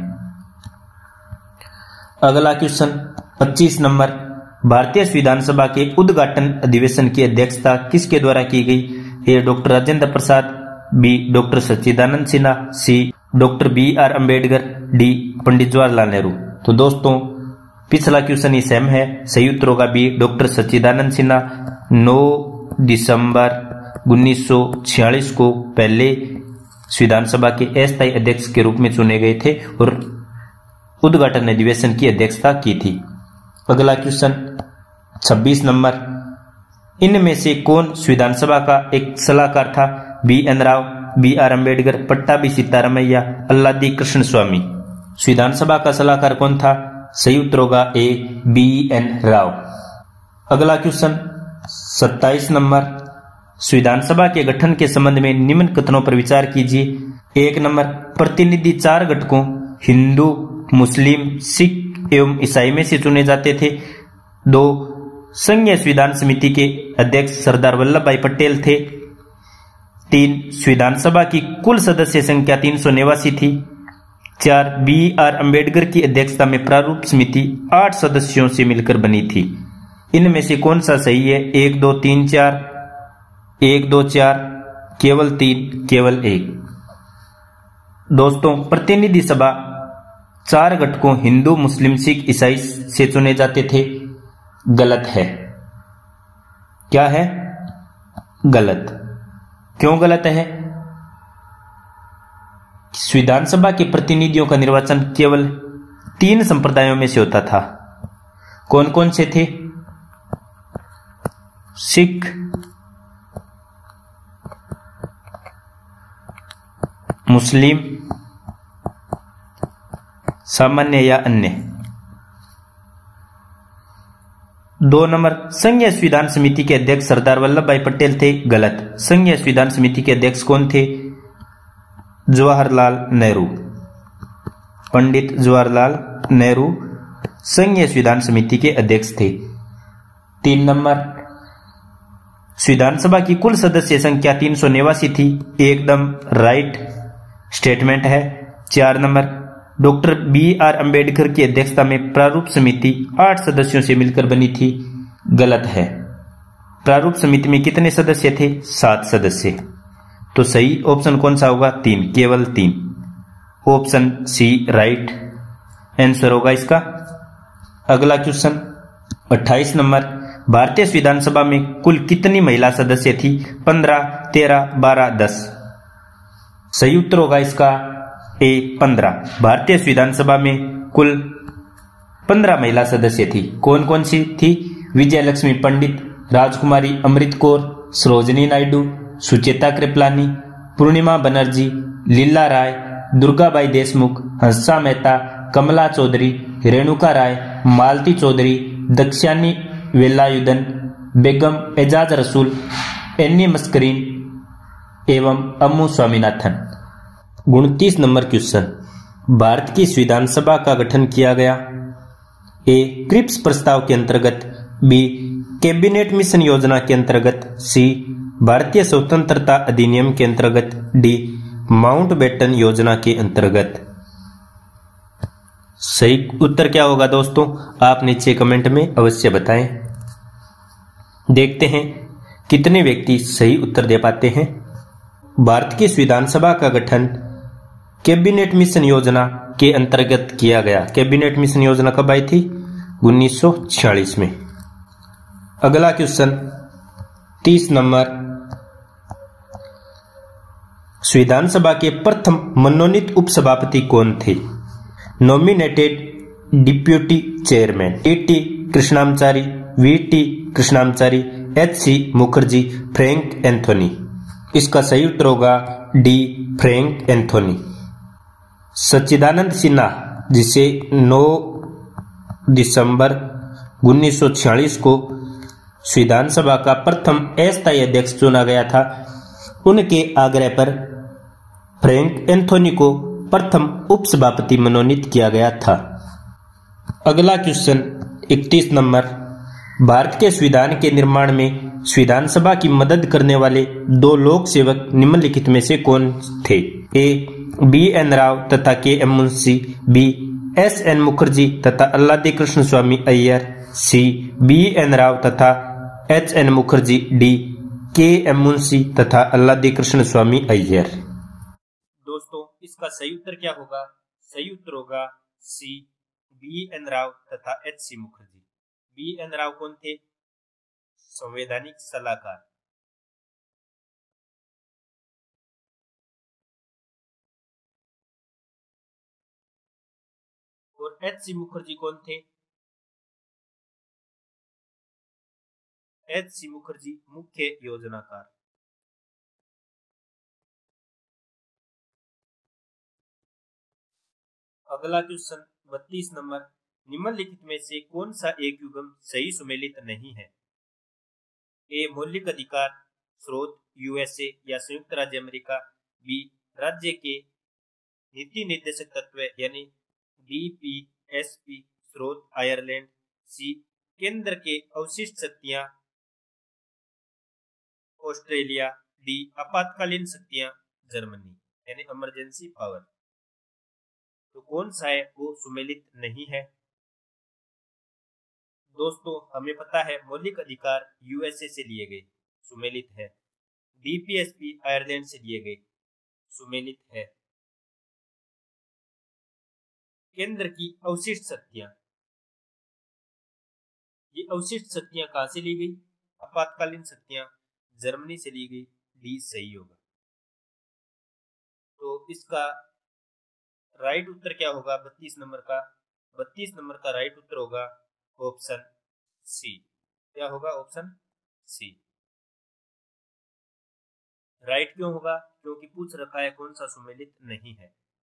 अगला क्वेश्चन पच्चीस नंबर, भारतीय संविधान सभा के उद्घाटन अधिवेशन की अध्यक्षता किसके द्वारा की गई? A doctor Rajendra Prasad, B doctor Sachchidananda Sinha, C doctor B R Ambedkar, D Pandit Jawaharlal Nehru. तो दोस्तों पिछला क्वेश्चन ही सेम है, सही उत्तर होगा बी डॉक्टर सच्चिदानंद सिन्हा नौ दिसंबर उन्नीस सौ छियालीस को पहले संविधान सभा के अस्थायी अध्यक्ष के रूप में चुने गए थे और उद्घाटन अधिवेशन की अध्यक्षता की थी। अगला क्वेश्चन छब्बीस नंबर, इनमें से कौन संविधान सभा का एक सलाहकार था? B N Rao, B R Ambedkar, Pattabhi Sitaramayya, Alladi Krishnaswami. संविधान सभा का सलाहकार कौन था? सही उत्तर होगा ए बी एन राव। अगला क्वेश्चन सत्ताईस नंबर, संविधान सभा के गठन के संबंध में निम्न कथनों पर विचार कीजिए। एक नंबर, प्रतिनिधि चार घटकों हिंदू, मुस्लिम, सिख एवं ईसाई में से चुने जाते थे। दो, संघीय संविधान समिति के अध्यक्ष सरदार वल्लभ भाई पटेल थे। तीन, संविधान सभा की कुल सदस्य संख्या तीन सौ नवासी थी। चार, बी आर अम्बेडकर की अध्यक्षता में प्रारूप समिति आठ सदस्यों से मिलकर बनी थी। इनमें से कौन सा सही है? एक, दो, तीन, चार, एक, दो, चार, केवल तीन, केवल एक। दोस्तों प्रतिनिधि सभा चार घटकों हिंदू, मुस्लिम, सिख, ईसाई से चुने जाते थे, गलत है। क्या है? गलत। क्यों गलत है? संविधान सभा के प्रतिनिधियों का निर्वाचन केवल तीन संप्रदायों में से होता था। कौन कौन से थे? सिख, मुस्लिम, सामान्य या अन्य। दो नंबर, संघीय संविधान समिति के अध्यक्ष सरदार वल्लभ भाई पटेल थे, गलत। संघीय संविधान समिति के अध्यक्ष कौन थे? जवाहरलाल नेहरू, पंडित जवाहरलाल नेहरू संघीय संविधान समिति के अध्यक्ष थे। तीन नंबर, संविधान सभा की कुल सदस्य संख्या तीन सौ नवासी थी, एकदम राइट स्टेटमेंट है। चार नंबर, डॉक्टर बी आर अम्बेडकर की अध्यक्षता में प्रारूप समिति आठ सदस्यों से मिलकर बनी थी, गलत है। प्रारूप समिति में कितने सदस्य थे? सात सदस्य। तो सही ऑप्शन कौन सा होगा? तीन, केवल तीन। ऑप्शन सी राइट आंसर होगा इसका। अगला क्वेश्चन अट्ठाईस नंबर, भारतीय संविधान सभा में कुल कितनी महिला सदस्य थी? पंद्रह, तेरह, बारह, दस। सही उत्तर होगा इसका ए पंद्रह। भारतीय संविधान सभा में कुल पंद्रह महिला सदस्य थी। कौन कौन सी थी? विजय लक्ष्मी पंडित, राजकुमारी अमृत कौर, सरोजनी नायडू, सुचेता कृपलानी, पूर्णिमा बनर्जी, लीला राय, दुर्गाबाई देशमुख, हंसा मेहता, कमला चौधरी, रेणुका राय, मालती चौधरी, दक्षानी वेलायुधन, बेगम एजाज रसूल, एन्नी मस्करीन एवं अम्मू स्वामीनाथन। उनतीस नंबर क्वेश्चन, भारत की संविधान सभा का गठन किया गया। ए क्रिप्स प्रस्ताव के अंतर्गत, बी कैबिनेट मिशन योजना के अंतर्गत, सी भारतीय स्वतंत्रता अधिनियम के अंतर्गत, डी माउंटबेटन योजना के अंतर्गत। सही उत्तर क्या होगा दोस्तों? आप नीचे कमेंट में अवश्य बताएं। देखते हैं कितने व्यक्ति सही उत्तर दे पाते हैं। भारत की संविधान सभा का गठन कैबिनेट मिशन योजना के अंतर्गत किया गया। कैबिनेट मिशन योजना कब आई थी? उन्नीस सौ छियालीस में। अगला क्वेश्चन तीस नंबर, संविधान सभा के प्रथम मनोनीत उपसभापति कौन थे? Nominated deputy chairman, T T Krishnamachari, V T Krishnamachari, H C Mukherjee, Frank Anthony. इसका सही उत्तर होगा D Frank Anthony. Sachchidananda Sinha, जिसे नौ दिसंबर उन्नीस सौ छियालीस को संविधान सभा का प्रथम अस्थायी अध्यक्ष चुना गया था, उनके आग्रह पर फ्रैंक एंथोनी को प्रथम उपसभापति मनोनीत किया गया था। अगला क्वेश्चन इकतीस नंबर, भारत के संविधान के निर्माण में संविधान सभा की मदद करने वाले दो लोक सेवक निम्नलिखित में से कौन थे? ए बी एन राव तथा K M Munshi, B S N Mukherjee तथा Alladi Krishnaswami Ayyar, C B N Rao तथा H N Mukherjee, D K M Munshi तथा अल्लादी कृष्ण स्वामी अय्यर। दोस्तों इसका सही उत्तर क्या होगा? सही उत्तर होगा सी बी एन राव तथा H C Mukherjee. B N Rao कौन थे? संवैधानिक सलाहकार। और एच सी मुखर्जी कौन थे? एच सी मुखर्जी मुख्य योजनाकार। अगला क्वेश्चन बत्तीस नंबर, निम्नलिखित में से कौन सा एक युग्म सही सुमेलित नहीं है? ए मौलिक अधिकार स्रोत यूएसए या संयुक्त राज्य अमेरिका, बी राज्य के नीति निर्देशक तत्व यानी डीपीएसपी स्रोत आयरलैंड, सी केंद्र के अवशिष्ट शक्तियां ऑस्ट्रेलिया, डी आपातकालीन शक्तियां जर्मनी यानी इमरजेंसी पावर। तो कौन सा है वो सुमेलित नहीं है? दोस्तों हमें पता है मौलिक अधिकार यूएसए से लिए गए, सुमेलित है। डीपीएसपी आयरलैंड से लिए गए, सुमेलित है। केंद्र की अवशिष्ट शक्तियां, ये अवशिष्ट शक्तियां कहां से ली गई? आपातकालीन शक्तियां जर्मनी से ली गई, डी सही होगा। तो इसका राइट उत्तर क्या होगा बत्तीस नंबर का? बत्तीस नंबर का राइट उत्तर होगा ऑप्शन सी। क्या होगा? Option C. राइट क्यों होगा? क्योंकि पूछ रखा है कौन सा सुमेलित नहीं है।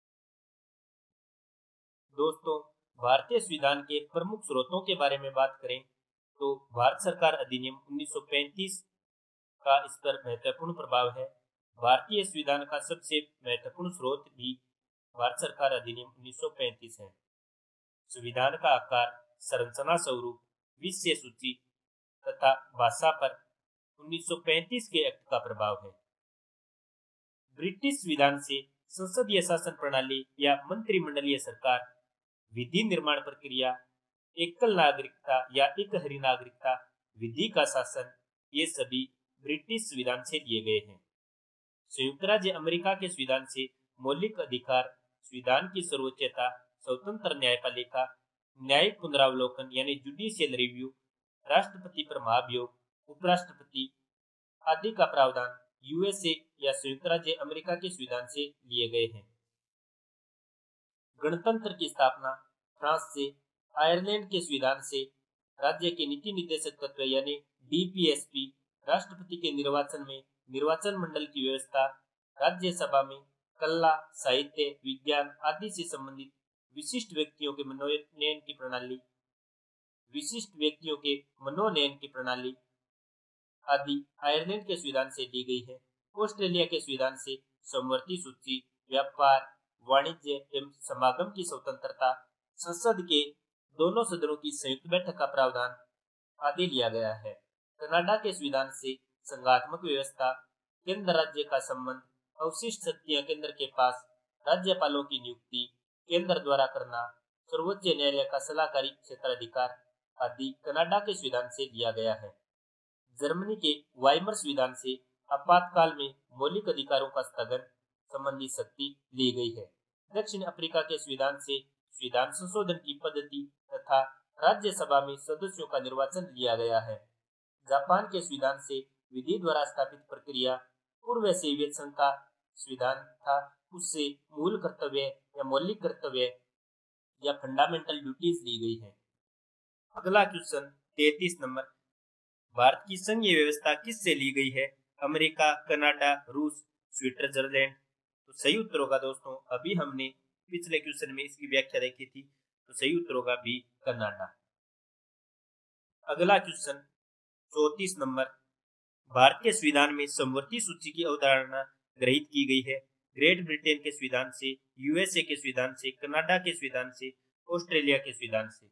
दोस्तों भारतीय संविधान के प्रमुख स्रोतों के बारे में बात करें तो भारत सरकार अधिनियम उन्नीस सौ पैंतीस का इस पर महत्वपूर्ण प्रभाव है। भारतीय संविधान का सबसे महत्वपूर्ण स्रोत भी भारत सरकार अधिनियम उन्नीस सौ पैंतीस है। संविधान का आकार, संरचना स्वरूप, विषय सूची तथा भाषा पर उन्नीस सौ पैंतीस के एक्ट का प्रभाव है। ब्रिटिश संविधान से संसदीय शासन प्रणाली या मंत्रिमंडलीय सरकार, विधि निर्माण प्रक्रिया, एकल नागरिकता या एकहरी नागरिकता, विधि का शासन, ये सभी ब्रिटिश संविधान से लिए गए हैं। संयुक्त राज्य अमेरिका के संविधान से मौलिक अधिकार, संविधान की सर्वोच्चता, स्वतंत्र न्यायपालिका, न्यायिक पुनरावलोकन यानी जुडिशियल रिव्यू, राष्ट्रपति पर महाभियोग, उपराष्ट्रपति आदि का प्रावधान यूएसए या संयुक्त राज्य अमेरिका के संविधान से लिए गए हैं। गणतंत्र की स्थापना फ्रांस से आयरलैंड के संविधान से राज्य के नीति निर्देशक तत्व यानी डीपीएसपी, राष्ट्रपति के निर्वाचन में निर्वाचन मंडल की व्यवस्था, राज्यसभा में कला, साहित्य, विज्ञान आदि से संबंधित विशिष्ट व्यक्तियों के मनोनयन की प्रणाली विशिष्ट व्यक्तियों के मनोनयन की प्रणाली आदि आयरलैंड के संविधान से ली गई है। ऑस्ट्रेलिया के संविधान से समवर्ती सूची, व्यापार, वाणिज्य एवं समागम की स्वतंत्रता, संसद के दोनों सदनों की संयुक्त बैठक का प्रावधान आदि लिया गया है। कनाडा के संविधान से संघात्मक व्यवस्था, केंद्र राज्य का संबंध, अवशिष्ट शक्तियां केंद्र के पास, राज्यपालों की नियुक्ति केंद्र द्वारा करना, सर्वोच्च न्यायालय का सलाहकारी क्षेत्राधिकार आदि कनाडा के संविधान से लिया गया है। जर्मनी के वाइमर संविधान से आपातकाल में मौलिक अधिकारों का स्थगन संबंधी शक्ति ली गई है। दक्षिण अफ्रीका के संविधान से संविधान संशोधन की पद्धति तथा राज्यसभा में सदस्यों का निर्वाचन लिया गया है। जापान के संविधान से विधि द्वारा स्थापित प्रक्रिया पूर्व सोवियत संघ का संविधान था, उससे मूल कर्तव्य या मौलिक कर्तव्य या फंडामेंटल ड्यूटीज ली गई है। अगला क्वेश्चन तैतीस नंबर, भारत की संघीय व्यवस्था किससे ली गई है? अमेरिका, कनाडा, रूस, स्विट्जरलैंड। तो सही उत्तर होगा दोस्तों, अभी हमने पिछले क्वेश्चन में इसकी व्याख्या देखी थी, तो सही उत्तर होगा बी, कनाडा। अगला क्वेश्चन चौतीस नंबर, भारतीय संविधान में समवर्ती सूची की अवधारणा ग्रहित की गई है। ग्रेट ब्रिटेन के संविधान से, यूएसए के संविधान से, कनाडा के संविधान से, ऑस्ट्रेलिया के संविधान से।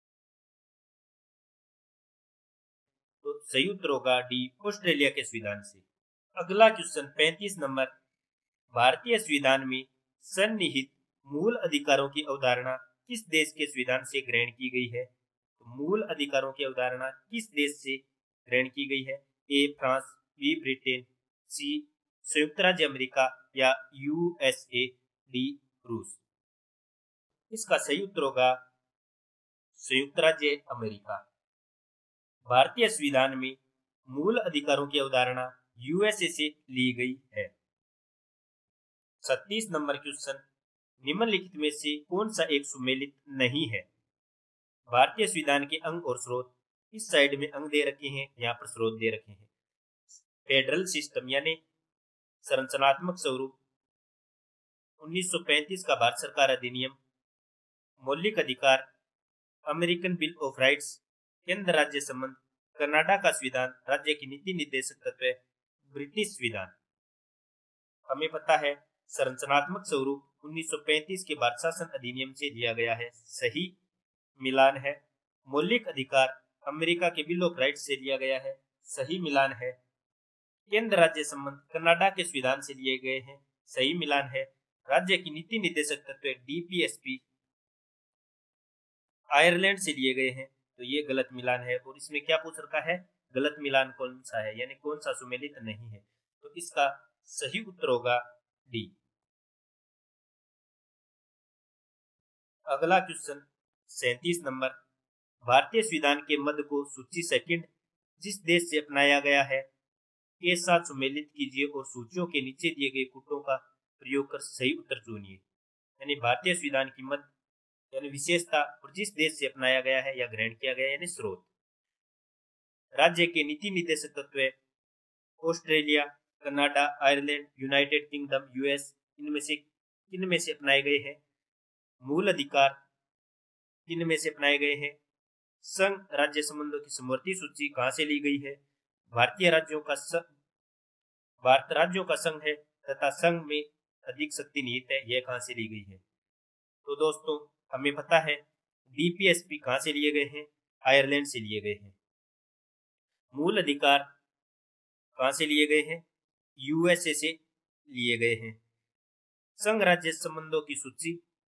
तो सही उत्तर होगा डी, ऑस्ट्रेलिया के संविधान से। अगला क्वेश्चन पैंतीस नंबर, भारतीय संविधान में सन्निहित मूल अधिकारों की अवधारणा किस देश के संविधान से ग्रहण की गई है? तो मूल अधिकारों की अवधारणा किस देश से ग्रहण की गई है? A France, B Britain, C संयुक्त राज्य अमेरिका या यूएसए, डी रूस। इसका सही उत्तर होगा संयुक्त राज्य अमेरिका। भारतीय संविधान में मूल अधिकारों की अवधारणा यूएसए से ली गई है। छत्तीस नंबर क्वेश्चन, निम्नलिखित में से कौन सा एक सुमेलित नहीं है? भारतीय संविधान के अंग और स्रोत, इस साइड में अंग दे रखे हैं, यहाँ पर स्रोत दे रखे हैं। फेडरल सिस्टम यानी संरचनात्मक स्वरूप, उन्नीस सौ पैंतीस का भारत सरकार अधिनियम, मौलिक अधिकार, अमेरिकन बिल ऑफ राइट्स, केंद्र राज्य संबंध, कनाडा का संविधान, राज्य की नीति निर्देशक तत्व, ब्रिटिश संविधान। हमें पता है संरचनात्मक स्वरूप उन्नीस सौ पैंतीस के भारत शासन अधिनियम से लिया गया है, सही मिलान है। मौलिक अधिकार अमेरिका के बिल ऑफ राइट्स से लिया गया है, सही मिलान है। केंद्र राज्य संबंध कनाडा के संविधान से लिए गए हैं, सही मिलान है। राज्य की नीति निर्देशक तत्व डीपीएसपी आयरलैंड से लिए गए हैं, तो ये गलत मिलान है। और इसमें क्या पूछ रखा है, गलत मिलान कौन सा है, यानी कौन सा सुमेलित नहीं है। तो इसका सही उत्तर होगा डी। अगला क्वेश्चन सैंतीस नंबर, भारतीय संविधान के मद को सूची सेकंड जिस देश से अपनाया गया है के साथ सुमेलित कीजिए और सूचियों के नीचे दिए गए कूटों का प्रयोग कर सही उत्तर चुनिए। यानी भारतीय संविधान की मद यानी विशेषता और जिस देश से अपनाया गया है या ग्रहण किया गया है यानी स्रोत। राज्य के नीति निर्देशक तत्व Australia, Canada, Ireland, United Kingdom, US, इनमें से किन में से अपनाए गए हैं? मूल अधिकार किन में से अपनाए गए हैं? संघ राज्य संबंधों की समवर्ती सूची कहां से ली गई है? भारतीय राज्यों का भारत राज्यों का संघ है तथा संघ में अधिक शक्ति निहित है, यह कहां से ली गई है? तो दोस्तों हमें पता है डीपीएसपी कहां से लिए गए हैं? आयरलैंड से लिए गए हैं। मूल अधिकार कहां से लिए गए हैं? यूएसए से लिए गए हैं। संघ राज्य संबंधों की सूची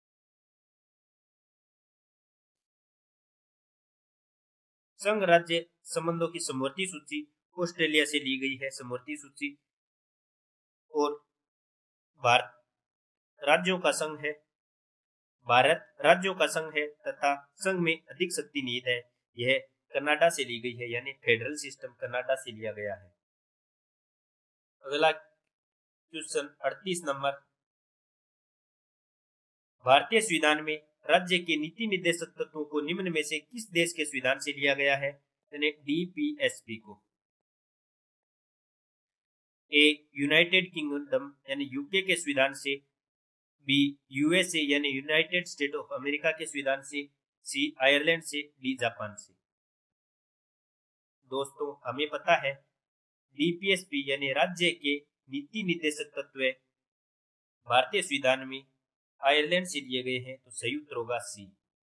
संघ राज्य संबंधों की समवर्ती सूची ऑस्ट्रेलिया से ली गई है समवर्ती सूची। और भारत राज्यों का संघ है भारत राज्यों का संघ है तथा संघ में अधिक शक्ति निहित है, यह कनाडा से ली गई है, यानी फेडरल सिस्टम कनाडा से लिया गया है। अगला क्वेश्चन अड़तीस नंबर, भारतीय संविधान में राज्य के नीति निर्देशक तत्वों को निम्न में से किस देश के संविधान से लिया गया है? यानी डी पी एस पी को। ए यूनाइटेड किंगडम यानी यूके के संविधान से, बी यूएसए यानी यूनाइटेड स्टेट ऑफ अमेरिका के संविधान से, सी आयरलैंड से, डी जापान से। दोस्तों हमें पता है डी पी एस पी यानी राज्य के नीति निर्देशक तत्व भारतीय संविधान में आयरलैंड से लिए गए हैं, तो सही उत्तर होगा सी।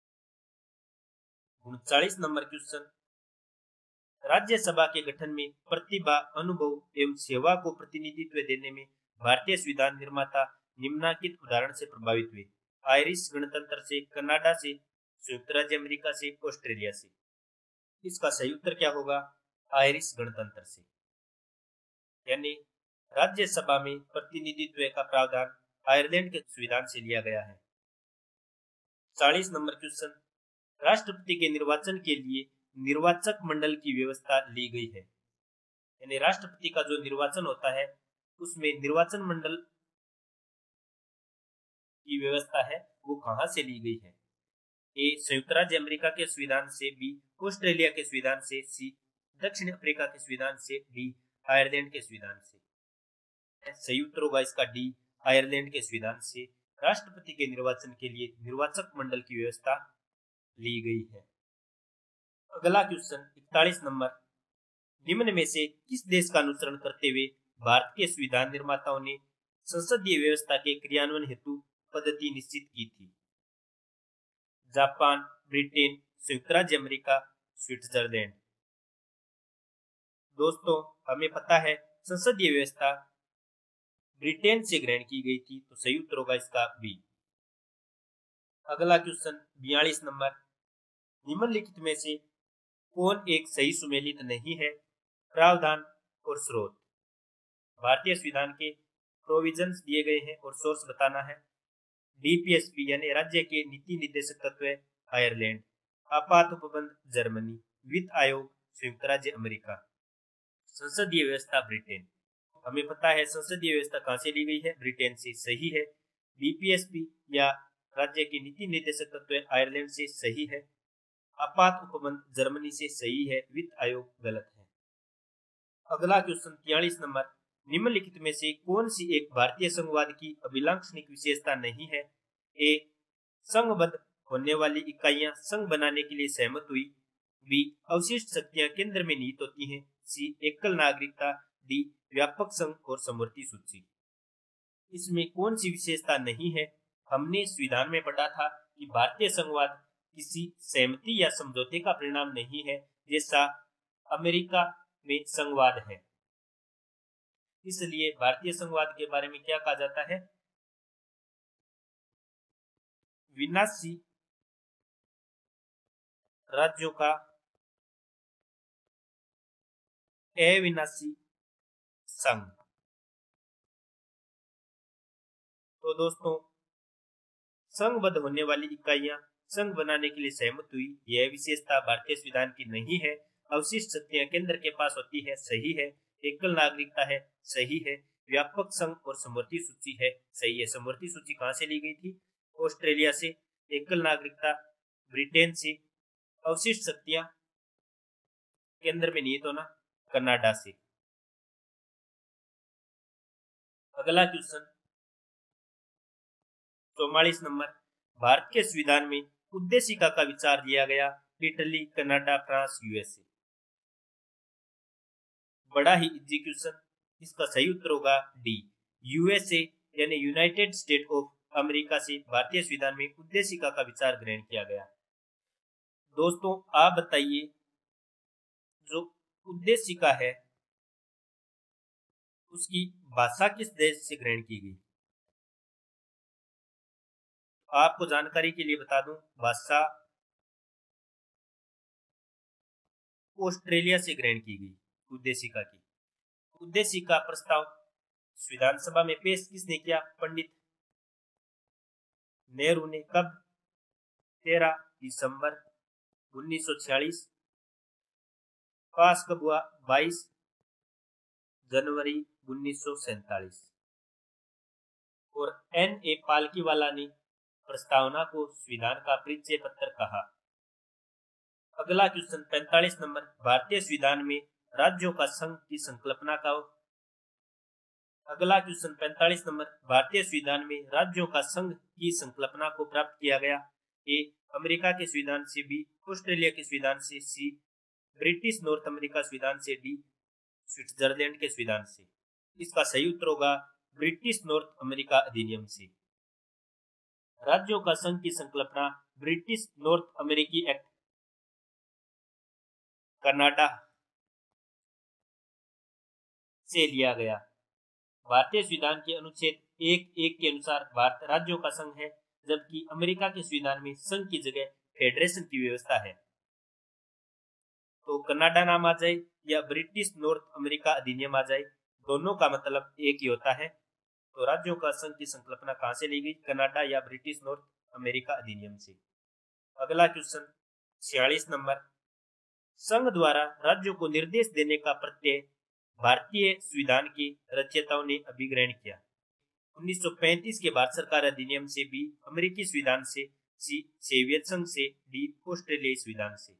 उनचालीस नंबर क्वेश्चन, राज्यसभा के गठन में प्रतिभा, अनुभव एवं सेवा को प्रतिनिधित्व देने में भारतीय संविधान निर्माता निम्नलिखित उदाहरण से प्रभावित हुए? आयरिश गणतंत्र से, कनाडा से, संयुक्त राज्य अमेरिका से, ऑस्ट्रेलिया से। इसका सही उत्तर क्या होगा? आयरिश गणतंत्र से। यानी राज्यसभा में प्रतिनिधित्व का प्रावधान आयरलैंड के संविधान से लिया गया है। चालीस नंबर क्वेश्चन, राष्ट्रपति के निर्वाचन के लिए निर्वाचक मंडल की व्यवस्था ली गई है। यानी राष्ट्रपति का जो निर्वाचन होता है उसमें निर्वाचन मंडल की व्यवस्था है वो कहां से ली गई है? ए संयुक्त राज्य अमेरिका के संविधान से, बी ऑस्ट्रेलिया के संविधान से, सी दक्षिण अफ्रीका के संविधान से, डी आयरलैंड के संविधान से। सही उत्तर होगा इसका डी आयरलैंड के संविधान से राष्ट्रपति के निर्वाचन के लिए निर्वाचक मंडल की व्यवस्था ली गई है। अगला क्वेश्चन इकतालीस नंबर, निम्न में से किस देश का अनुसरण करते हुए भारत के संविधान निर्माताओं ने संसदीय व्यवस्था के क्रियान्वयन हेतु पद्धति निश्चित की थी? जापान, ब्रिटेन, संयुक्त राज्य अमेरिका, स्विट्जरलैंड। दोस्तों हमें पता है संसदीय व्यवस्था ब्रिटेन से ग्रहण की गई थी, तो सही उत्तर होगा इसका बी। अगला क्वेश्चन बयालीस नंबर, निम्नलिखित में से कौन एक सही सुमेलित नहीं है? प्रावधान और स्रोत। भारतीय संविधान के प्रोविजंस दिए गए हैं और सोर्स बताना है। डी पी एस पी यानी राज्य के नीति निर्देशक तत्व आयरलैंड, आपात उपबंध जर्मनी, वित्त आयोग संयुक्त राज्य अमेरिका, संसदीय व्यवस्था ब्रिटेन। हमें पता है संसदीय व्यवस्था कहां से ली गई है? ब्रिटेन से। सही है। डी पी एस पी या राज्य के नीति निर्देशक तत्व आयरलैंड से सही है। आपात उपबंध जर्मनी से सही है। वित्त आयोग गलत है। अगला क्वेश्चन तियालीस नंबर, निम्नलिखित में से कौन सी एक भारतीय संघवाद की अभिलाक्षणिक विशेषता नहीं है? ए संघबद्ध होने वाली इकाइयां संघ बनाने के लिए सहमत हुई, बी अवशिष्ट शक्तियां केंद्र में निहित होती हैं, सी एकल नागरिकता, डी व्यापक संघ और समवर्ती सूची। इसमें कौन सी विशेषता नहीं है? हमने संविधान में पढ़ा था कि भारतीय संघवाद किसी सहमति या समझौते का परिणाम नहीं है, जैसा अमेरिका में संघवाद है। इसलिए भारतीय संघवाद के बारे में क्या कहा जाता है? विनाशी राज्यों का अविनाशी संघ। तो दोस्तों संघबद्ध होने वाली इकाइयां संघ बनाने के लिए सहमत हुई, यह विशेषता भारतीय संविधान की नहीं है। अवशिष्ट शक्तियां केंद्र के पास होती है, सही है। एकल नागरिकता है, सही है। व्यापक संघ और समवर्ती सूची है, सही है। समवर्ती सूची कहां से ली गई थी? ऑस्ट्रेलिया से। एकल नागरिकता ब्रिटेन से। अवशिष्ट शक्तियां केंद्र में निहित होना कनाडा से। अगला क्वेश्चन चौवालीस नंबर, भारत के संविधान में उद्देशिका का विचार लिया गया, इटली, कनाडा, फ्रांस, यूएसए। बड़ा ही इजी क्वेश्चन, इसका सही उत्तर होगा डी यूएसए यानी यूनाइटेड स्टेट ऑफ अमेरिका से भारतीय संविधान में उद्देशिका का विचार ग्रहण किया गया। दोस्तों आप बताइए जो उद्देशिका है उसकी भाषा किस देश से ग्रहण की गई? आपको जानकारी के लिए बता दूं, भाषा ऑस्ट्रेलिया से ग्रहण की गई उद्देशिका की। उद्देशिका प्रस्ताव विधानसभा में पेश किसने किया? पंडित नेहरू ने। कब? तेरह दिसंबर उन्नीस सौ छियालीस। पास कब हुआ? बाईस जनवरी उन्नीस सौ सैतालीस। और एन ए पालकीवाला ने प्रस्तावना को संविधान का परिचय पत्र कहा। अगला क्वेश्चन पैंतालीस नंबर, भारतीय संविधान में राज्यों का संघ की संकल्पना का अगला क्वेश्चन पैंतालीस नंबर, भारतीय संविधान में राज्यों का संघ की संकल्पना को प्राप्त किया गया। ए अमेरिका के संविधान से, बी ऑस्ट्रेलिया के संविधान से, सी ब्रिटिश नॉर्थ अमेरिका संविधान से, डी स्विट्जरलैंड के संविधान से। इसका सही उत्तर होगा ब्रिटिश नॉर्थ अमेरिका अधिनियम से। राज्यों का संघ की संकल्पना ब्रिटिश नॉर्थ अमेरिकी एक्ट कनाडा से लिया गया। भारतीय संविधान के अनुच्छेद एक एक के अनुसार भारत राज्यों का संघ है, जबकि अमेरिका के संविधान में संघ की जगह फेडरेशन की व्यवस्था है। तो कनाडा नाम आ जाए या ब्रिटिश नॉर्थ अमेरिका अधिनियम आ जाए, दोनों का मतलब एक ही होता है। तो राज्यों का संघ की संकल्पना कहां से ली गई, कनाडा या ब्रिटिश नॉर्थ अमेरिका अधिनियम से। अगला क्वेश्चन छियालीस नंबर, संघ द्वारा राज्यों को निर्देश देने का प्रत्यय भारतीय संविधान के रचयिताओं ने अभिग्रहण किया। उन्नीस सौ पैंतीस के भारत सरकार अधिनियम से, बी अमेरिकी संविधान से, सी सोवियत संघ से, डी ऑस्ट्रेलियाई संविधान से।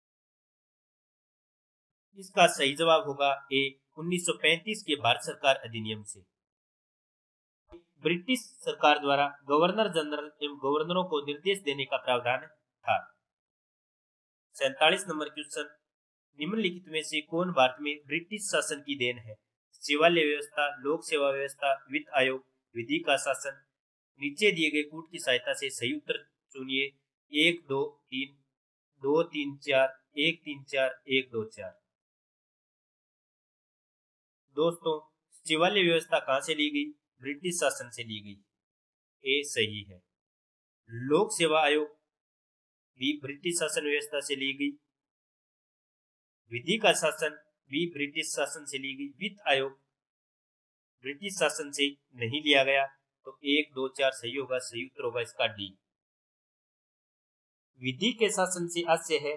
इसका सही जवाब होगा ए उन्नीस सौ पैंतीस के भारत सरकार अधिनियम से। ब्रिटिश सरकार द्वारा गवर्नर जनरल एवं गवर्नरों को निर्देश देने का प्रावधान था। सैंतालीस नंबर क्वेश्चन, निम्नलिखित में से कौन भारत में ब्रिटिश शासन की देन है? शिवालय व्यवस्था, लोक सेवा व्यवस्था, वित्त आयोग, विधि का शासन। नीचे दिए गए कूट की सहायता से सही उत्तर चुनिए। एक दो तीन, दो तीन चार, एक तीन चार, एक दो चार। दोस्तों, शिवालय व्यवस्था कहां से ली गई? ब्रिटिश शासन से ली गई। ए सही है। लोक सेवा आयोग भी ब्रिटिश शासन व्यवस्था से ली गई। विधि का शासन भी ब्रिटिश शासन से ली गई। वित्त आयोग ब्रिटिश शासन से नहीं लिया गया। तो एक दो चार सही होगा, सही उत्तर होगा इसका डी। विधि के शासन से आशय है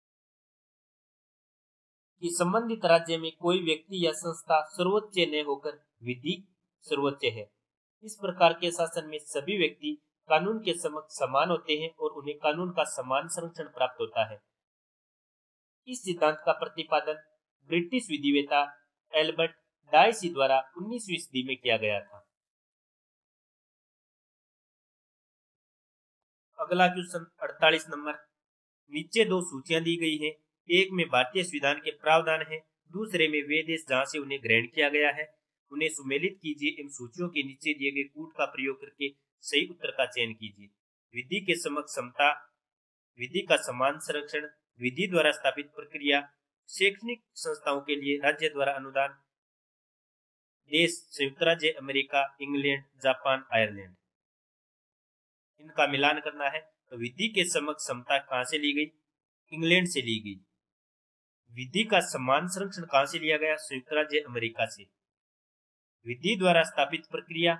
कि संबंधित राज्य में कोई व्यक्ति या संस्था सर्वोच्च न होकर विधि सर्वोच्च है। इस प्रकार के शासन में सभी व्यक्ति कानून के समक्ष समान होते हैं और उन्हें कानून का समान संरक्षण प्राप्त होता है। इस सिद्धांत का प्रतिपादन ब्रिटिश विधिवेत्ता एल्बर्ट डायसी द्वारा उन्नीसवीं सदी में किया गया था। अगला क्वेश्चन अड़तालीस नंबर, नीचे दो सूचियां दी गई हैं। एक में भारतीय संविधान के प्रावधान है, दूसरे में वे देश जहां से उन्हें ग्रहण किया गया है। उन्हें सुमेलित कीजिए एवं सूचियों के नीचे दिए गए कूट का प्रयोग करके सही उत्तर का चयन कीजिए। विधि के समक्ष समता, विधि का समान संरक्षण, विधि द्वारा स्थापित प्रक्रिया, शैक्षणिक संस्थाओं के लिए राज्य द्वारा अनुदान, देश संयुक्त राज्य अमेरिका, इंग्लैंड, जापान, आयरलैंड। इनका मिलान करना है। तो विधि के समक्ष समता कहां से ली गई? इंग्लैंड से ली गई। विधि का समान संरक्षण कहां से लिया गया? संयुक्त राज्य अमेरिका से। विधि द्वारा स्थापित प्रक्रिया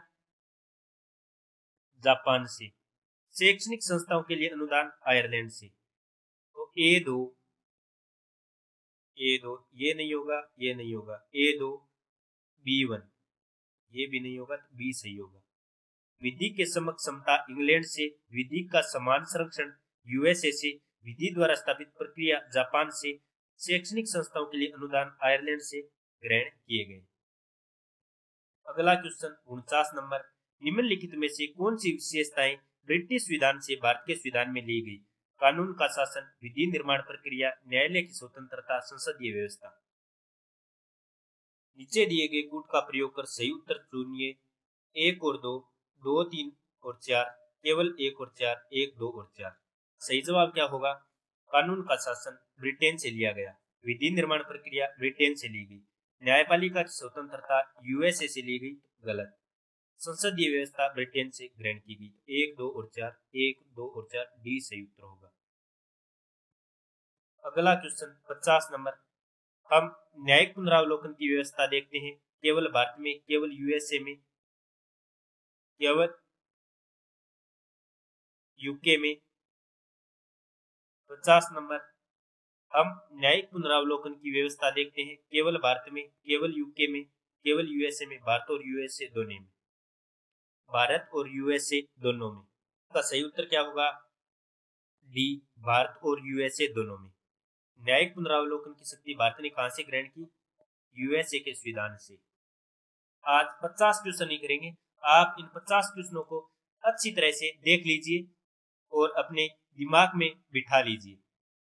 जापान से। शैक्षणिक संस्थाओं के लिए अनुदान आयरलैंड से। तो ए दो, ए दो ये नहीं होगा, ये नहीं होगा। ए दो, बी वन ये भी नहीं होगा, तो बी सही होगा। विधि के समक्ष समता इंग्लैंड से, विधि का समान संरक्षण यूएसए से, विधि द्वारा स्थापित प्रक्रिया जापान से, शैक्षणिक संस्थाओं के लिए अनुदान आयरलैंड से ग्रहण किए गए। अगला क्वेश्चन उनचास नंबर, निम्नलिखित में से कौन सी विशेषताएं ब्रिटिश संविधान से भारत के संविधान में ली गई? कानून का शासन, विधि निर्माण प्रक्रिया, न्यायालय की स्वतंत्रता, संसदीय व्यवस्था। नीचे दिए गए कूट का प्रयोग कर सही उत्तर चुनिए। एक और दो, दो तीन और चार, केवल एक और चार, एक दो और चार। सही जवाब क्या होगा? कानून का शासन ब्रिटेन से लिया गया। विधि निर्माण प्रक्रिया ब्रिटेन से ली गई। न्यायपालिका की स्वतंत्रता यूएसए से ली गई, गलत। संसदीय व्यवस्था ब्रिटेन से ग्रहण की गई। एक दो और चार, एक दो और चार, डी सही उत्तर होगा। अगला क्वेश्चन पचास नंबर, हम न्यायिक पुनरावलोकन की व्यवस्था देखते हैं। केवल भारत में, केवल यूएसए में, केवल यूके में। पचास नंबर, हम न्यायिक पुनरावलोकन की व्यवस्था देखते हैं। केवल भारत में, केवल यूके में, केवल यूएसए में, भारत और यूएसए दोनों में, भारत और यूएसए दोनों में। का सही उत्तर क्या होगा? डी, भारत और यूएसए दोनों में। न्यायिक पुनरावलोकन की शक्ति भारत ने कहां से ग्रहण की? यूएसए के संविधान से। आज पचास क्वेश्चन ही करेंगे। आप इन पचास क्वेश्चनों को अच्छी तरह से देख लीजिए और अपने दिमाग में बिठा लीजिए।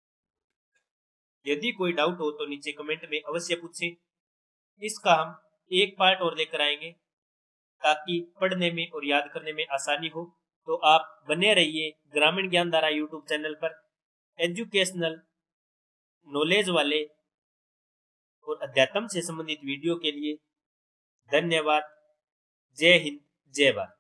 यदि कोई डाउट हो तो नीचे कमेंट में अवश्य पूछें। इसका हम एक पार्ट और लेकर आएंगे ताकि पढ़ने में और याद करने में आसानी हो। तो आप बने रहिए ग्रामीण ज्ञान धारा यूट्यूब चैनल पर एजुकेशनल नॉलेज वाले और अध्यात्म से संबंधित वीडियो के लिए। धन्यवाद। जय हिंद, जय भारत।